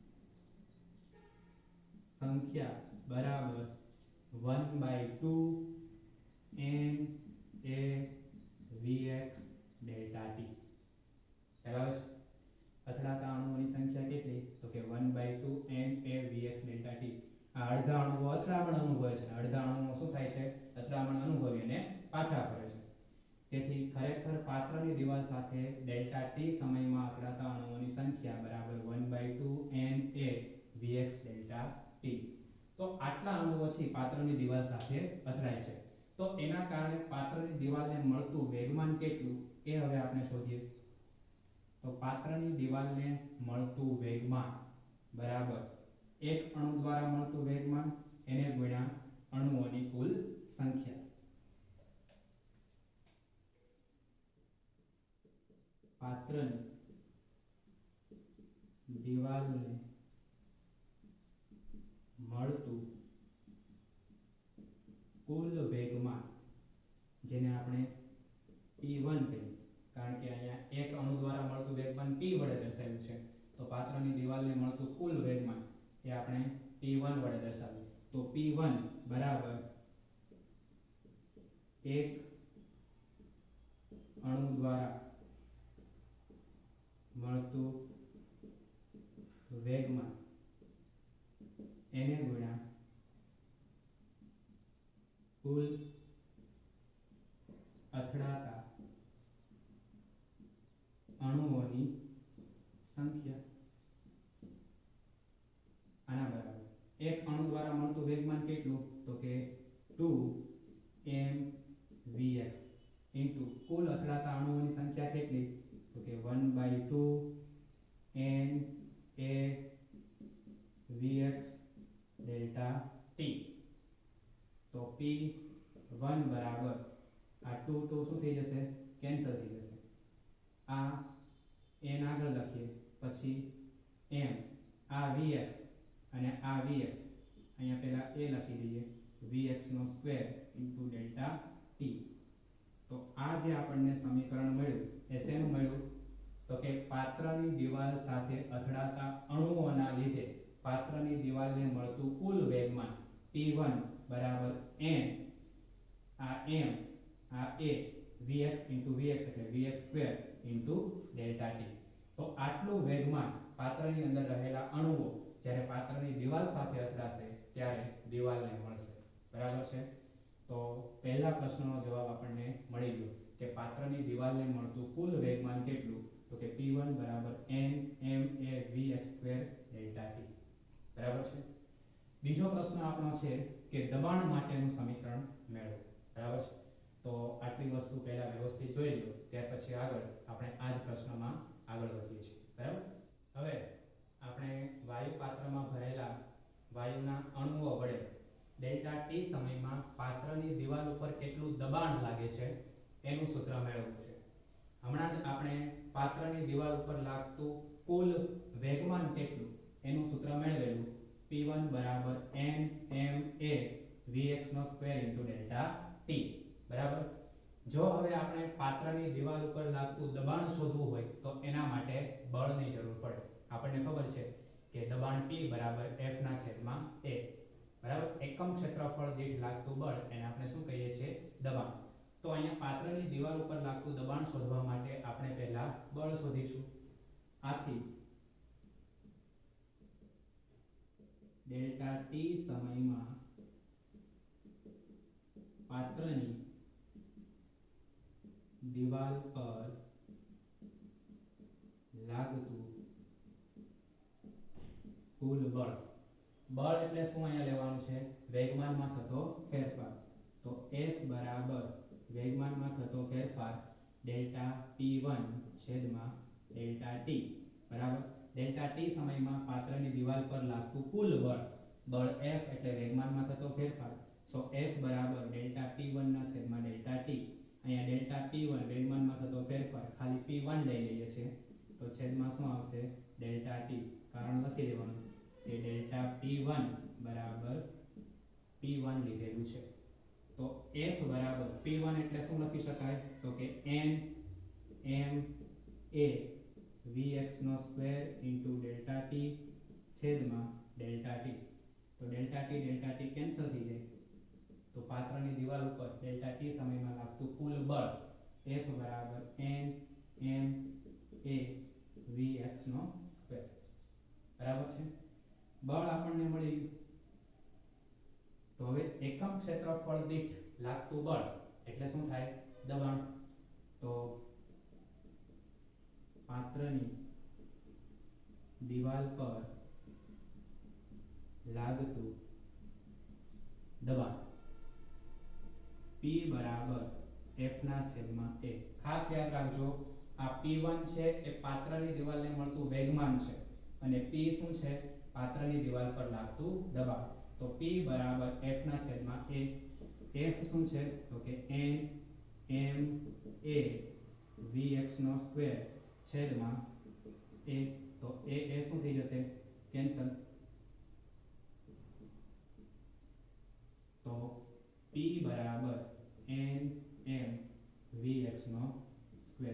સંખ્યા બરાબર 1/2 n a vx delta t. ખ્યાલ આવે છે? અથડાતા અણુઓની સંખ્યા કેટલી? તો કે 1/2 n a vx delta t. આ અડધા અણુઓ અથડામણ અનુભવે છે અને અડધા અણુઓ શું થાય છે? અથડામણ અનુભવી અને પાછા ફરે છે. તેથી ખરેખર પાત્રની દિવાલ સાથે ડેલ્ટા t સમયમાં અથડાતા અણુઓની સંખ્યા બરાબર 1/2 n a vx delta t. તો આટલા અણુઓ છે પાત્રની દિવાલ સાથે અથડાય છે. તો એના કારણે પાત્રની દિવાલને મળતું વેગમાન કેટલું એ હવે આપણે શોધીએ. તો પાત્રની દિવાલને મળતું વેગમાન બરાબર એક અણુ દ્વારા મળતું વેગમાન એને ગુણ્યા અણુઓની કુલ સંખ્યા. પાત્રની દિવાલને મળતું કુલ વેગમાન જેને આપણે P1 કહીએ, કારણ કે અહીંયા એક અણુ દ્વારા મળતું વેગમાન P વડે દર્શાવ્યું છે, તો પાત્રની દિવાલને મળતું કુલ વેગમાન એ આપણે P1 વડે દર્શાવીએ. તો P1 બરાબર એક અણુ દ્વારા મળતું વેગમાન એને ગુણ્યા કુલ અથડાતા અણુઓની સંખ્યા. આના બરાબર એક અણુ દ્વારા મળતું વેગમાન કેટલું, તો કે 2mvx ઇન્ટુ કુલ અથડાતા અણુઓની સંખ્યા કેટલી, તો કે 1/2 n a vx delta t. તો P1 બરાબર આ 2 શું થઈ જશે, કેન્સલ થઈ જશે. આ n આગળ લખીએ, પછી m આ vx અને આ vx અહીંયા પહેલા a લખી દઈએ, vx નો સ્ક્વેર ઇન્ટુ ડેલ્ટા t. તો આ જે આપણને સમીકરણ મળ્યું એ શેનું મળ્યું, તો કે પાત્રની દિવાલ સાથે અથડાતા અણુઓના લીધે પાત્રની દિવાલને મળતું કુલ વેગમાન P1 બરાબર n આ m આ a vx into vx એટલે vx square into delta t. તો આટલું વેગમાન પાત્રની અંદર રહેલા અણુઓ જ્યારે પાત્રની દિવાલ સાથે અથડાશે ત્યારે દિવાલને મળશે. બરાબર છે. તો પહેલા પ્રશ્નનો જવાબ આપણને મળી ગયો કે પાત્રની દિવાલને મળતું કુલ વેગમાન કેટલું, તો કે P1 બરાબર n m a vx square delta t. બરાબર છે. બીજો પ્રશ્ન આપણો છે કે દબાણ માટેનું સમીકરણ મેળવો. બરાબર છે. તો આટલી વસ્તુ પહેલા વ્યવસ્થિત જોઈ લો, ત્યાર પછી આગળ આપણે આ જ પ્રશ્નમાં આગળ વધીએ છીએ. બરાબર. હવે આપણે વાયુ પાત્રમાં ભરેલા વાયુના અણુઓ વડે ડેલ્ટા t સમયમાં પાત્રની દિવાલ ઉપર કેટલું દબાણ લાગે છે એનું સૂત્ર મેળવવું છે. હમણાં જ આપણે પાત્રની દિવાલ ઉપર લાગતું કુલ વેગમાન કેટલું એનું સૂત્ર મેળવેલું, P1 બરાબર n m a vx નો સ્ક્વેર ઇન્ટુ ડેલ્ટા t. બરાબર. જો હવે આપણે પાત્રની દિવાલ ઉપર લાગતું દબાણ શોધવું હોય તો એના માટે બળની જરૂર પડે. આપણને ખબર છે કે દબાણ P બરાબર F ના છેદમાં A. બરાબર. એકમ ક્ષેત્રફળ દીઠ લાગતું બળ એને આપણે શું કહીએ છીએ, દબાણ. તો અહીંયા પાત્રની દિવાલ ઉપર લાગતું દબાણ શોધવા માટે આપણે પહેલા બળ શોધીશું. આથી ડેલ્ટા t સમયમાં પાત્રની દિવાલ પર લાગતું કુલ બળ. બળ એટલે શું અહીંયા લેવાનું છે, વેગમાનમાં થતો ફેરફાર. તો F બરાબર વેગમાનમાં થતો ફેરફાર ડેલ્ટા P1 છેદમાં ડેલ્ટા t. બરાબર. ડેલ્ટા t સમયમાં પાત્રની દિવાલ પર લાગતું કુલ બળ, બળ F એટલે વેગમાનમાં થતો ફેરફાર. તો F બરાબર ડેલ્ટા P1 ના છેદમાં ડેલ્ટા t. અહીંયા ડેલ્ટા P1 વેગમાનમાં થતો ફેરફાર ખાલી P1 લઈ લઈએ છીએ, તો છેદમાં શું આવશે, ડેલ્ટા t. કારણ લખી દેવાનું કે ડેલ્ટા P1 બરાબર P1 લીધેલું છે. તો F બરાબર P1 એટલે શું લખી શકાય, તો કે n m a vx નો સ્ક્વેર ઇન્ટુ ડેલ્ટા t છેદમાં ડેલ્ટા t. તો ડેલ્ટા t કેન્સલ થઈ જાય. તો પાત્રની દિવાલ ઉપર ડેલ્ટા t સમયમાં લાગતું કુલ બળ F બરાબર n m a vx નો સ્ક્વેર. બરાબર છે. બળ આપણને મળી ગયું. તો હવે એકમ ક્ષેત્રફળ દીઠ લાગતું બળ એટલે શું થાય, દબાણ. તો પાત્રની દિવાલ પર લાગતું દબાણ P બરાબર F ના છેદમાં A. ખાસ યાદ રાખજો, આ P1 છે એ પાત્રની દિવાલને મળતું વેગમાન છે અને P શું છે, પાત્રની દિવાલ પર લાગતું દબાણ. તો P બરાબર F ના છેદમાં A. F શું છે? તો કે n m a vx નો સ્ક્વેર છેદમાં a. તો a શું થઈ જશે? કેન્સલ. તો P બરાબર n m vx નો સ્ક્વેર.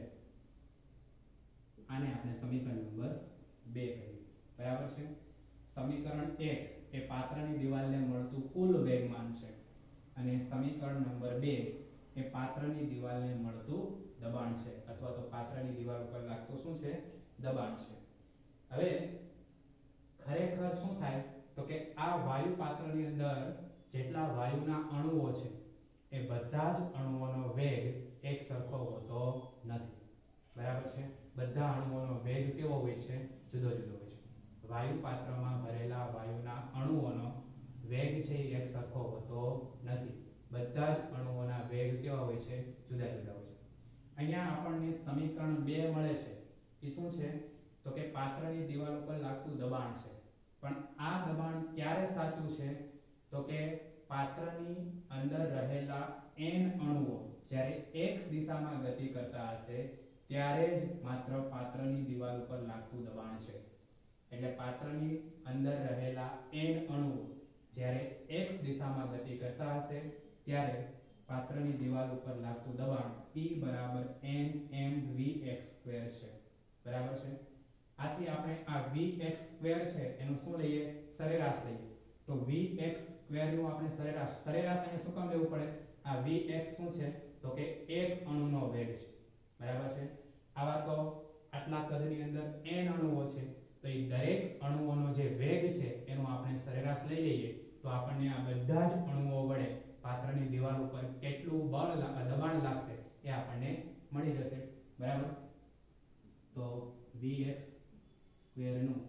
આને આપણે સમીકરણ નંબર 2 કહીએ. બરાબર છે. સમીકરણ 1 એ પાત્રની દિવાલને મળતું કુલ વેગમાન છે અને સમીકરણ નંબર 2 એ પાત્રની દિવાલને મળતું દબાણ છે અથવા તો પાત્રની દિવાલ ઉપર લાગતું શું છે? દબાણ છે. હવે ખરેખર શું થાય? તો કે આ વાયુ પાત્રની અંદર જેટલા વાયુના અણુઓ છે એ બધા જ અણુઓનો વેગ એક સરખો હોતો નથી. બરાબર છે. બધા અણુઓનો વેગ કેવો હોય છે? જુદો જુદો હોય છે. વાયુ પાત્રમાં ભરેલા વાયુના અણુઓનો વેગ છે એ એક સરખો હોતો નથી. બધા જ અણુઓના વેગ કેવા હોય છે? જુદા જુદા હોય છે. અહીંયા આપણને સમીકરણ 2 મળે છે. એ શું છે? તો કે પાત્રની દિવાલ ઉપર લાગતું દબાણ છે. પણ આ દબાણ ક્યારે સાચું છે? તો કે પાત્રની અંદર રહેલા n અણુઓ જ્યારે x દિશામાં ગતિ કરતા હશે ત્યારે જ માત્ર પાત્રની દિવાલ ઉપર લાગતું દબાણ છે. એટલે પાત્રની અંદર રહેલા n અણુઓ જ્યારે x દિશામાં ગતિ કરતા હશે ત્યારે પાત્રની દિવાલ ઉપર લાગતું દબાણ P બરાબર n m vx² છે. બરાબર છે. આથી આપણે આ vx² છે એનું શું લઈએ? સરેરાશ લઈએ. તો vx² નું આપણે સરેરાશ અહીંયા શું કામ લેવું પડે? આ vx શું છે? તો કે એક અણુનો વેગ છે. બરાબર છે. આવા તો આટલા કદની અંદર n અણુઓ છે તો એ દરેક અણુઓનો જે વેગ છે એનો આપણે સરેરાશ લઈ લઈએ તો આપણને આ બધા જ અણુઓ વડે પાત્રની દિવાલ ઉપર કેટલું દબાણ લાગશે એ આપણને મળી જશે. બરાબર. તો vx² નું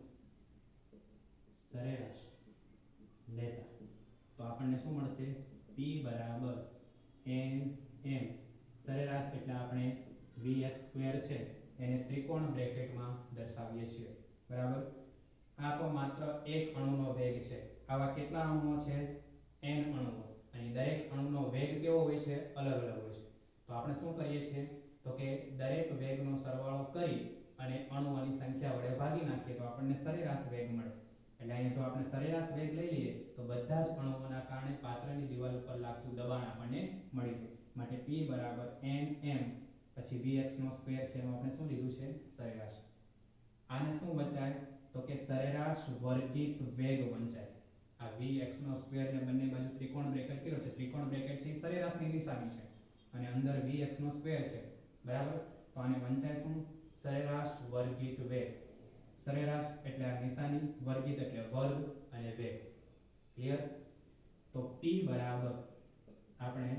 સરેરાશ લેતા તો આપણને શું મળશે? P બરાબર n m સરેરાશ એટલે આપણે vx² છે એને ત્રિકોણ બ્રેકેટમાં દર્શાવીએ છીએ. બરાબર. આ તો માત્ર એક અણુનો વેગ છે. આવા કેટલા અણુઓ છે? n અણુઓ. અને દરેક અણુનો વેગ કેવો હોય છે? અલગ અલગ હોય છે. તો આપણે શું કરીએ છીએ? તો કે દરેક વેગનો સરવાળો કરી અને અણુઓની સંખ્યા વડે ભાગી નાખીએ તો આપણને સરેરાશ વેગ મળે. એટલે અહીંયા જો આપણે સરેરાશ વેગ લઈ લઈએ તો બધા જ અણુઓના કારણે પાત્રની દિવાલ ઉપર લાગતું દબાણ આપણને મળી જાય. માટે P બરાબર n m પછી vx² છે એનું આપણે શું લીધું છે? સરેરાશ. આને શું વંચાય? તો કે સરેરાશ વર્ગિત વેગ વંચાય. આ vx² ને બંને બાજુ ત્રિકોણ બ્રેકેટ કર્યો છે. ત્રિકોણ બ્રેકેટ છે સરેરાશની નિશાની છે અને અંદર vx² છે. બરાબર. તો આને વંચાય શું? સરેરાશ વર્ગિત વેગ. સરેરાશ એટલે આ નિશાની, વર્ગિત એટલે વર્ગ અને વેગ. ક્લિયર? તો P બરાબર આપણે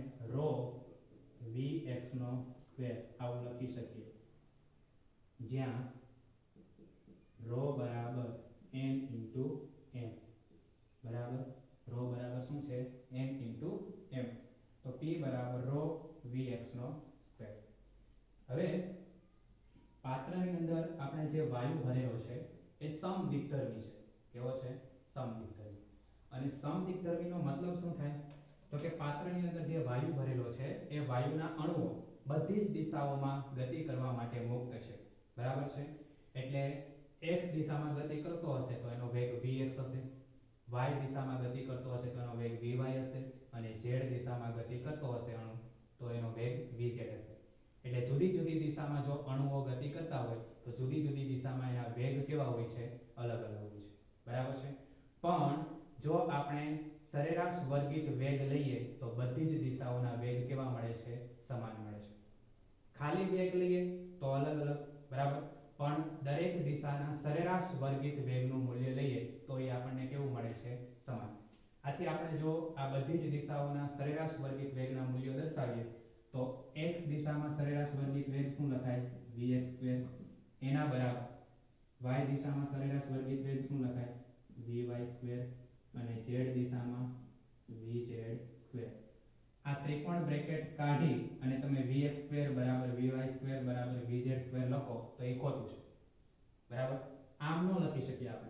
ρ vx² આવું લખી શકીએ. જ્યાં ρ બરાબર n into m. બરાબર. ρ બરાબર શું છે? n into m. તો P બરાબર ρ vx². હવે પાત્રની અંદર આપણે જે વાયુ ભરેલો છે એ સમદિક્ધર્મી છે. કેવો છે? સમદિક્ધર્મી. અને સમદિક્ધર્મીનો મતલબ શું થાય? તો કે પાત્રની અંદર જે વાયુ ભરેલો છે એ વાયુના અણુઓ બધી જ દિશાઓમાં ગતિ કરવા માટે મુક્ત છે. બરાબર છે. એટલે x દિશામાં ગતિ કરતો હશે તો એનો વેગ vx હશે. y દિશામાં ગતિ કરતો હશે તો એનો વેગ vy હશે અને z દિશામાં ગતિ કરતો હશે અણુ તો એનો વેગ vz હશે. એટલે જુદી જુદી દિશામાં જો અણુઓ ગતિ કરતા હોય તો જુદી જુદી દિશામાં એના વેગ કેવા હોય છે? અલગ અલગ હોય છે. બરાબર છે. પણ જો આપણે સરેરાશ વર્ગિત વેગ લઈએ તો બધી જ દિશાઓના વેગ કેવા મળે છે? સમાન મળે છે. ખાલી વેગ લઈએ તો અલગ અલગ. બરાબર. પણ દરેક દિશાના સરેરાશ વર્ગિત વેગનું મૂલ્ય લઈએ તો એ આપણને કેવું મળે છે? સમાન. આથી આપણે જો આ બધી જ દિશાઓના સરેરાશ વર્ગિત વેગના મૂલ્યો દર્શાવીએ તો x દિશામાં સરેરાશ વર્ગિત વેગ શું લખાય? vx². એના બરાબર y દિશામાં સરેરાશ વર્ગિત વેગ શું લખાય? vy² અને z દિશામાં vz². આ ત્રિકોણ બ્રેકેટ કાઢી અને તમે vx² બરાબર vy² બરાબર vz² લખો તો એ ખોટું છે. બરાબર. આમ ન લખી શકીએ આપણે.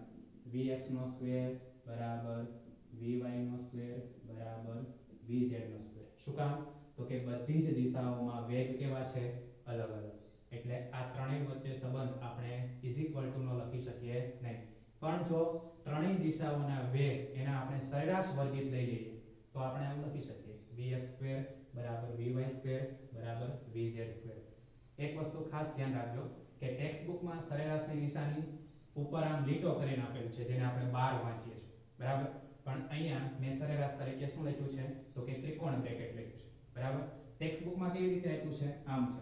vx નો સ્ક્વેર બરાબર vy નો સ્ક્વેર બરાબર vz નો સ્ક્વેર. શું કામ? તો કે બધી જ દિશાઓમાં વેગ કેવા છે? અલગ અલગ. એટલે આ ત્રણેય વચ્ચે સંબંધ આપણે = નો લખી શકીએ નહીં. પણ જો ત્રણેય દિશાઓના વેગ એના આપણે સરેરાશ વર્ગિત લઈ લઈએ તો આપણે આવું લખી શકીએ vx² બરાબર vy² બરાબર vz². એક વસ્તુ ખાસ ધ્યાન રાખજો કે ટેક્સ્ટ બુકમાં સરેરાશની નિશાની ઉપર આમ લીટો કરીને આપેલું છે જેને આપણે બાર વાંચીએ છીએ, બરાબર. પણ અહીંયા મેં સરેરાશ તરીકે શું લખ્યું છે? તો કે ત્રિકોણ બ્રેકેટ લખ્યું છે, બરાબર. ટેક્સ્ટ બુકમાં કેવી રીતે આપ્યું છે? આમ છે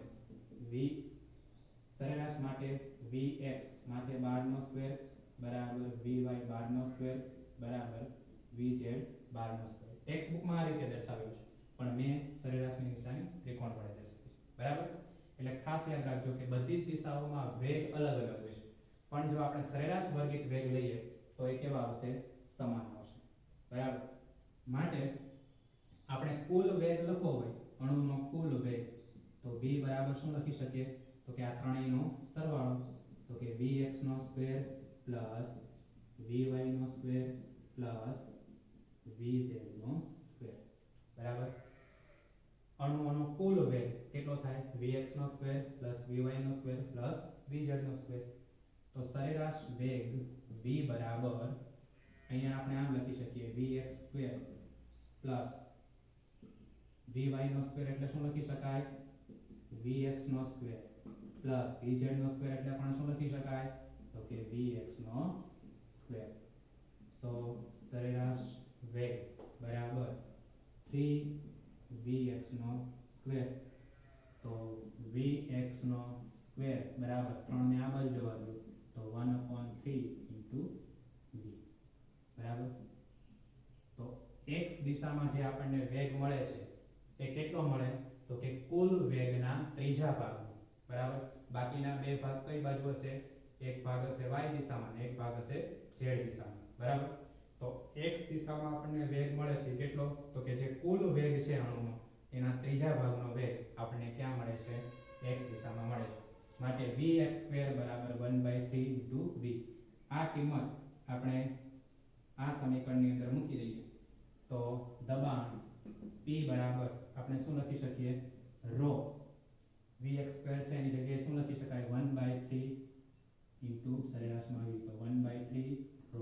સરેરાશ માટે vx માટે 12² બરાબર vy 12² બરાબર vz 12². ટેક્સ્ટ બુકમાં આ રીતે દર્શાવેલું છે પણ મેં સરેરાશની નિશાની ત્રિકોણ વડે દર્શાવી, બરાબર. એટલે ખાસ યાદ રાખજો કે બધી જ દિશાઓમાં વેગ અલગ અલગ હોય છે પણ જો આપણે સરેરાશ વર્ગિત વેગ લઈએ તો એ કેવા આવશે? સમાન આવશે, બરાબર. માટે આપણે કુલ વેગ લખવો હોય અણુનો કુલ વેગ તો v બરાબર શું લખી શકીએ? તો કે આ ત્રણેયનો સરવાળો, તો કે vx² + vy² + vz², બરાબર. અણુઓનો કુલ વેગ કેટલો થાય? vx² + vy² + vz². તો સરેરાશ વેગ v બરાબર અહીંયા આપણે આમ લખી શકીએ vx² + vy² એટલે શું લખી શકાય? vx² + vz² એટલે પણ શું લખી શકાય? તો કે vx². તો સરેરાશ વેગ બરાબર 3vx². તો vx² બરાબર 3 ને આ બાજુ જવા દો તો 1/3 * v, બરાબર. તો x દિશામાં જે આપણને વેગ મળે છે એ કેટલો મળે? તો કે કુલ વેગના ત્રીજા ભાગનો, બરાબર. બાકીના બે ભાગ કઈ બાજુ હશે? એક ભાગ હશે y દિશામાં અને એક ભાગ હશે z દિશામાં, બરાબર. તો x દિશામાં આપણને વેગ મળે છે કેટલો? તો કે જે કુલ વેગ છે અણુનો એના ત્રીજા ભાગનો વેગ આપણને ક્યાં મળે છે? x દિશામાં મળે છે. માટે vx² બરાબર 1/3 * v. આ કિંમત આપણે આ સમીકરણની અંદર મૂકી દઈએ તો દબાણ P બરાબર આપણે શું લખી શકીએ? ρ. vx² છે એની જગ્યાએ શું લખી શકાય? 1/3 * સરેરાશમાં v, તો 1/3 ρ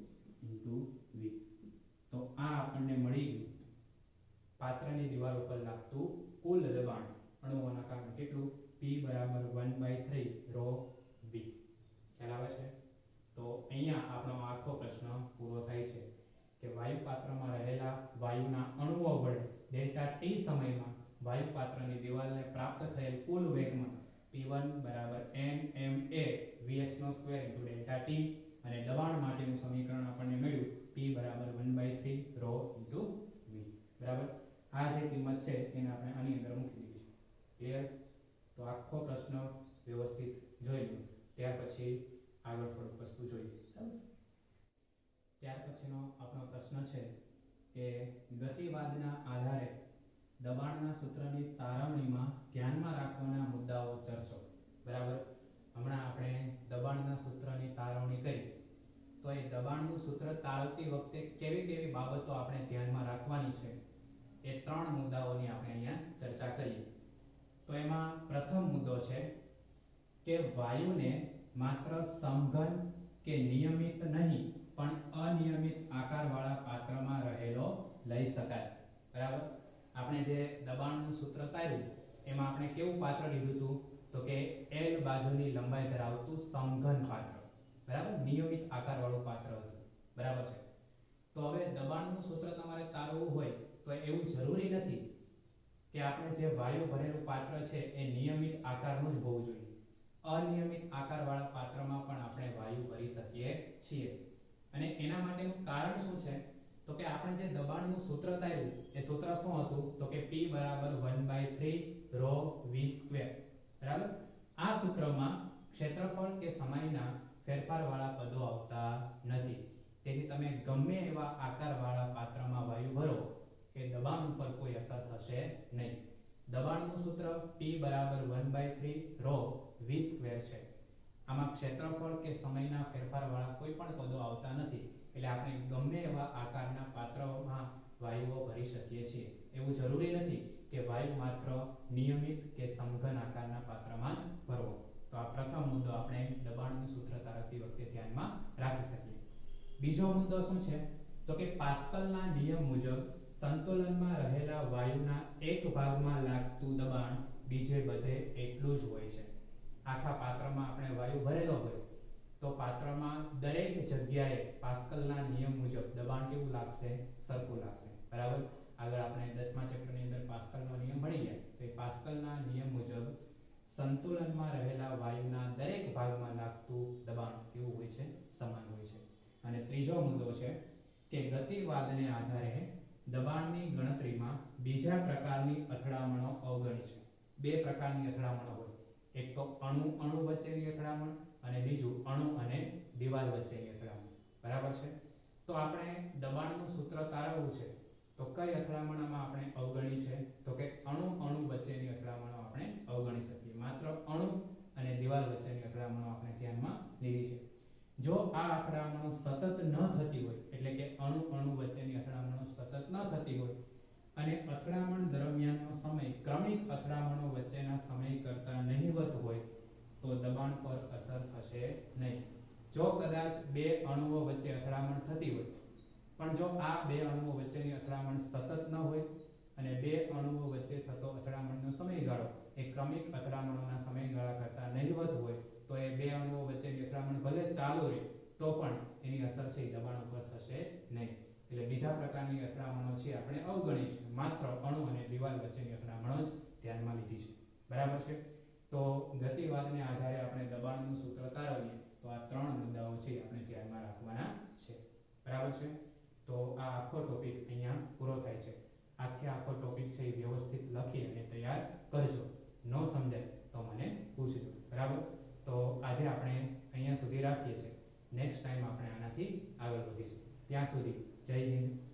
* v. તો આ આપણને મળી ગયું પાત્રની દિવાલ ઉપર લાગતું કુલ દબાણ અણુઓના કારણે કેટલું? P બરાબર 1/3 ρ v. ખ્યાલ આવે છે? તો અહીંયા આપણો આખો પ્રશ્ન પૂરો થાય છે કે વાયુ પાત્રમાં રહેલા વાયુના અણુઓ વડે Δt સમયમાં વાયુ પાત્રની દિવાલને પ્રાપ્ત થયેલ કુલ વેગમાં P1 બરાબર nma vx² × Δt અને દબાણ માટેનું સમીકરણ આપણને મળ્યું P બરાબર 1/3 ρ * v, બરાબર. આ જે કિંમત છે એને આપણે આની અંદર મૂકી દીધી છે. ક્લિયર? તો આખો પ્રશ્ન વ્યવસ્થિત જોઈ લો ત્યાર પછી આગળ થોડુંક વસ્તુ જોઈએ, બરાબર. ત્યાર પછીનો આપણો પ્રશ્ન છે કે ગતિવાદના આધારે દબાણના સૂત્રની તારવણીમાં ધ્યાનમાં રાખવાના મુદ્દાઓ ચર્ચો, બરાબર. હમણાં આપણે દબાણના સૂત્રની તારવણી કરી તો એ દબાણનું સૂત્ર તારવતી વખતે કેવી કેવી બાબતો આપણે ધ્યાનમાં રાખવાની છે એ ત્રણ મુદ્દાઓની આપણે અહીંયા ચર્ચા કરીએ. તો એમાં પ્રથમ મુદ્દો છે કે વાયુને માત્ર સમઘન કે નિયમિત નહીં પણ અનિયમિત આકારવાળા પાત્રમાં રહેલો લઈ શકાય, બરાબર. આપણે જે દબાણનું સૂત્ર તાર્યું એમાં આપણે કેવું પાત્ર લીધું હતું? તો કે L બાજુની લંબાઈ ધરાવતું સમઘન પાત્ર, બરાબર. નિયમિત આકારવાળું પાત્ર હતું, બરાબર છે. તો હવે દબાણનું સૂત્ર તમારે તારવવું હોય તો એવું જરૂરી નથી કે આપણે જે વાયુ ભરેલું પાત્ર છે એ નિયમિત આકારનું જ હોવું જોઈએ. અનિયમિત આકારવાળા પાત્રમાં પણ આપણે વાયુ ભરી શકીએ છીએ. અને એના માટેનું કારણ શું છે? તો કે આપણે જે દબાણનું સૂત્ર તાર્યું એ સૂત્ર શું હતું? તો કે P બરાબર 1/3 ρ v², બરાબર. આ સૂત્રમાં ક્ષેત્રફળ કે સમયના ફેરફારવાળા પદો આવતા નથી. તેથી તમે ગમે એવા આકારવાળા પાત્રમાં વાયુ ભરો એ દબાણ ઉપર કોઈ અસર થશે નહીં. દબાણનું સૂત્ર P બરાબર 1/3 ρ v² છે. આમાં ક્ષેત્રફળ કે સમયના ફેરફારવાળા કોઈ પણ પદો આવતા નથી, એટલે આપણે ગમે એવા આકારના પાત્રમાં વાયુઓ ભરી શકીએ છીએ. એવું જરૂરી નથી કે વાયુ માત્ર નિયમિત કે સમઘન આકારના પાત્રમાં જ ભરવો. તો આ પ્રથમ મુદ્દો આપણે દબાણનું સૂત્ર તારવતી વખતે ધ્યાનમાં રાખી શકીએ. બીજો મુદ્દો શું છે? તો કે પાસ્કલના નિયમ મુજબ સંતુલનમાં રહેલા વાયુના એક ભાગમાં લાગતું દબાણ બીજે બધે એટલું જ હોય છે. આખા પાત્રમાં આપણે વાયુ ભરેલો હોય તો પાત્રમાં દરેક જગ્યાએ પાસ્કલના નિયમ મુજબ દબાણ કેવું લાગશે? સરખું લાગશે. બરાબર. આગળ આપણે 10મા ચેપ્ટરની અંદર પાસ્કલનો નિયમ ભણી ગયા. તો એ પાસ્કલના નિયમ મુજબ સંતુલનમાં રહેલા વાયુના દરેક ભાગમાં લાગતું દબાણ કેવું હોય છે? સમાન હોય છે. અને ત્રીજો મુદ્દો છે કે ગતિવાદને આધારે દબાણની ગણતરીમાં બીજા પ્રકારની અથડામણો અવગણી છે. બે પ્રકારની અથડામણો હોય. એક તો અણુ વચ્ચેની અથડામણ અને બીજું અણુ અને દિવાલ વચ્ચેની અથડામણ. બરાબર છે. તો આપણે દબાણનું સૂત્ર તારવવું છે તો કઈ અથડામણમાં આપણે અવગણી છે? તો કે અણુ વચ્ચેની અથડામણો આપણે અવગણી શકીએ. માત્ર અણુ અને દિવાલ વચ્ચેની અથડામણો આપણે ધ્યાનમાં લીધી છે. જો આ અથડામણો સતત ન થતી હોય, એટલે કે અણુ વચ્ચેની અથડામણો સતત ન થતી હોય અને અથડામણ દરમિયાનનો સમય ક્રમિક અથડામણો વચ્ચેના સમય કરતાં નહિવત હોય તો દબાણ પર અસર થશે નહીં. જો કદાચ બે અણુઓ વચ્ચે અથડામણ થતી હોય પણ જો આ બે અણુઓ વચ્ચેની અથડામણ સતત ન હોય અને બે અણુઓ વચ્ચે થતો અથડામણનો સમયગાળો એ ક્રમિક અથડામણોના સમયગાળા કરતાં નહિવત હોય તો એ બે અણુઓ વચ્ચેની અથડામણ ભલે ચાલુ રહે તો પણ એની અસર છે એ દબાણ ઉપર થશે નહીં. એટલે બીજા પ્રકારની અથડામણો છે આપણે અવગણી છે. માત્ર અણુ અને દિવાલ વચ્ચેની અથડામણો જ ધ્યાનમાં લીધી છે. બરાબર છે. તો ગતિવાદને આધારે આપણે દબાણનું સૂત્ર તારવીએ તો આ ત્રણ મુદ્દાઓ છે આપણે ધ્યાનમાં રાખવાના છે. બરાબર છે. તો આ આખો ટોપિક અહીંયા પૂરો થાય છે. આખો ટોપિક છે એ વ્યવસ્થિત લખી અને તૈયાર કરજો. ન સમજાય તો મને પૂછજો. બરાબર. તો આજે આપણે અહીંયા સુધી રાખીએ છીએ. નેક્સ્ટ ટાઈમ આપણે આનાથી આગળ વધીશું. ત્યાં સુધી જય હિન્દ.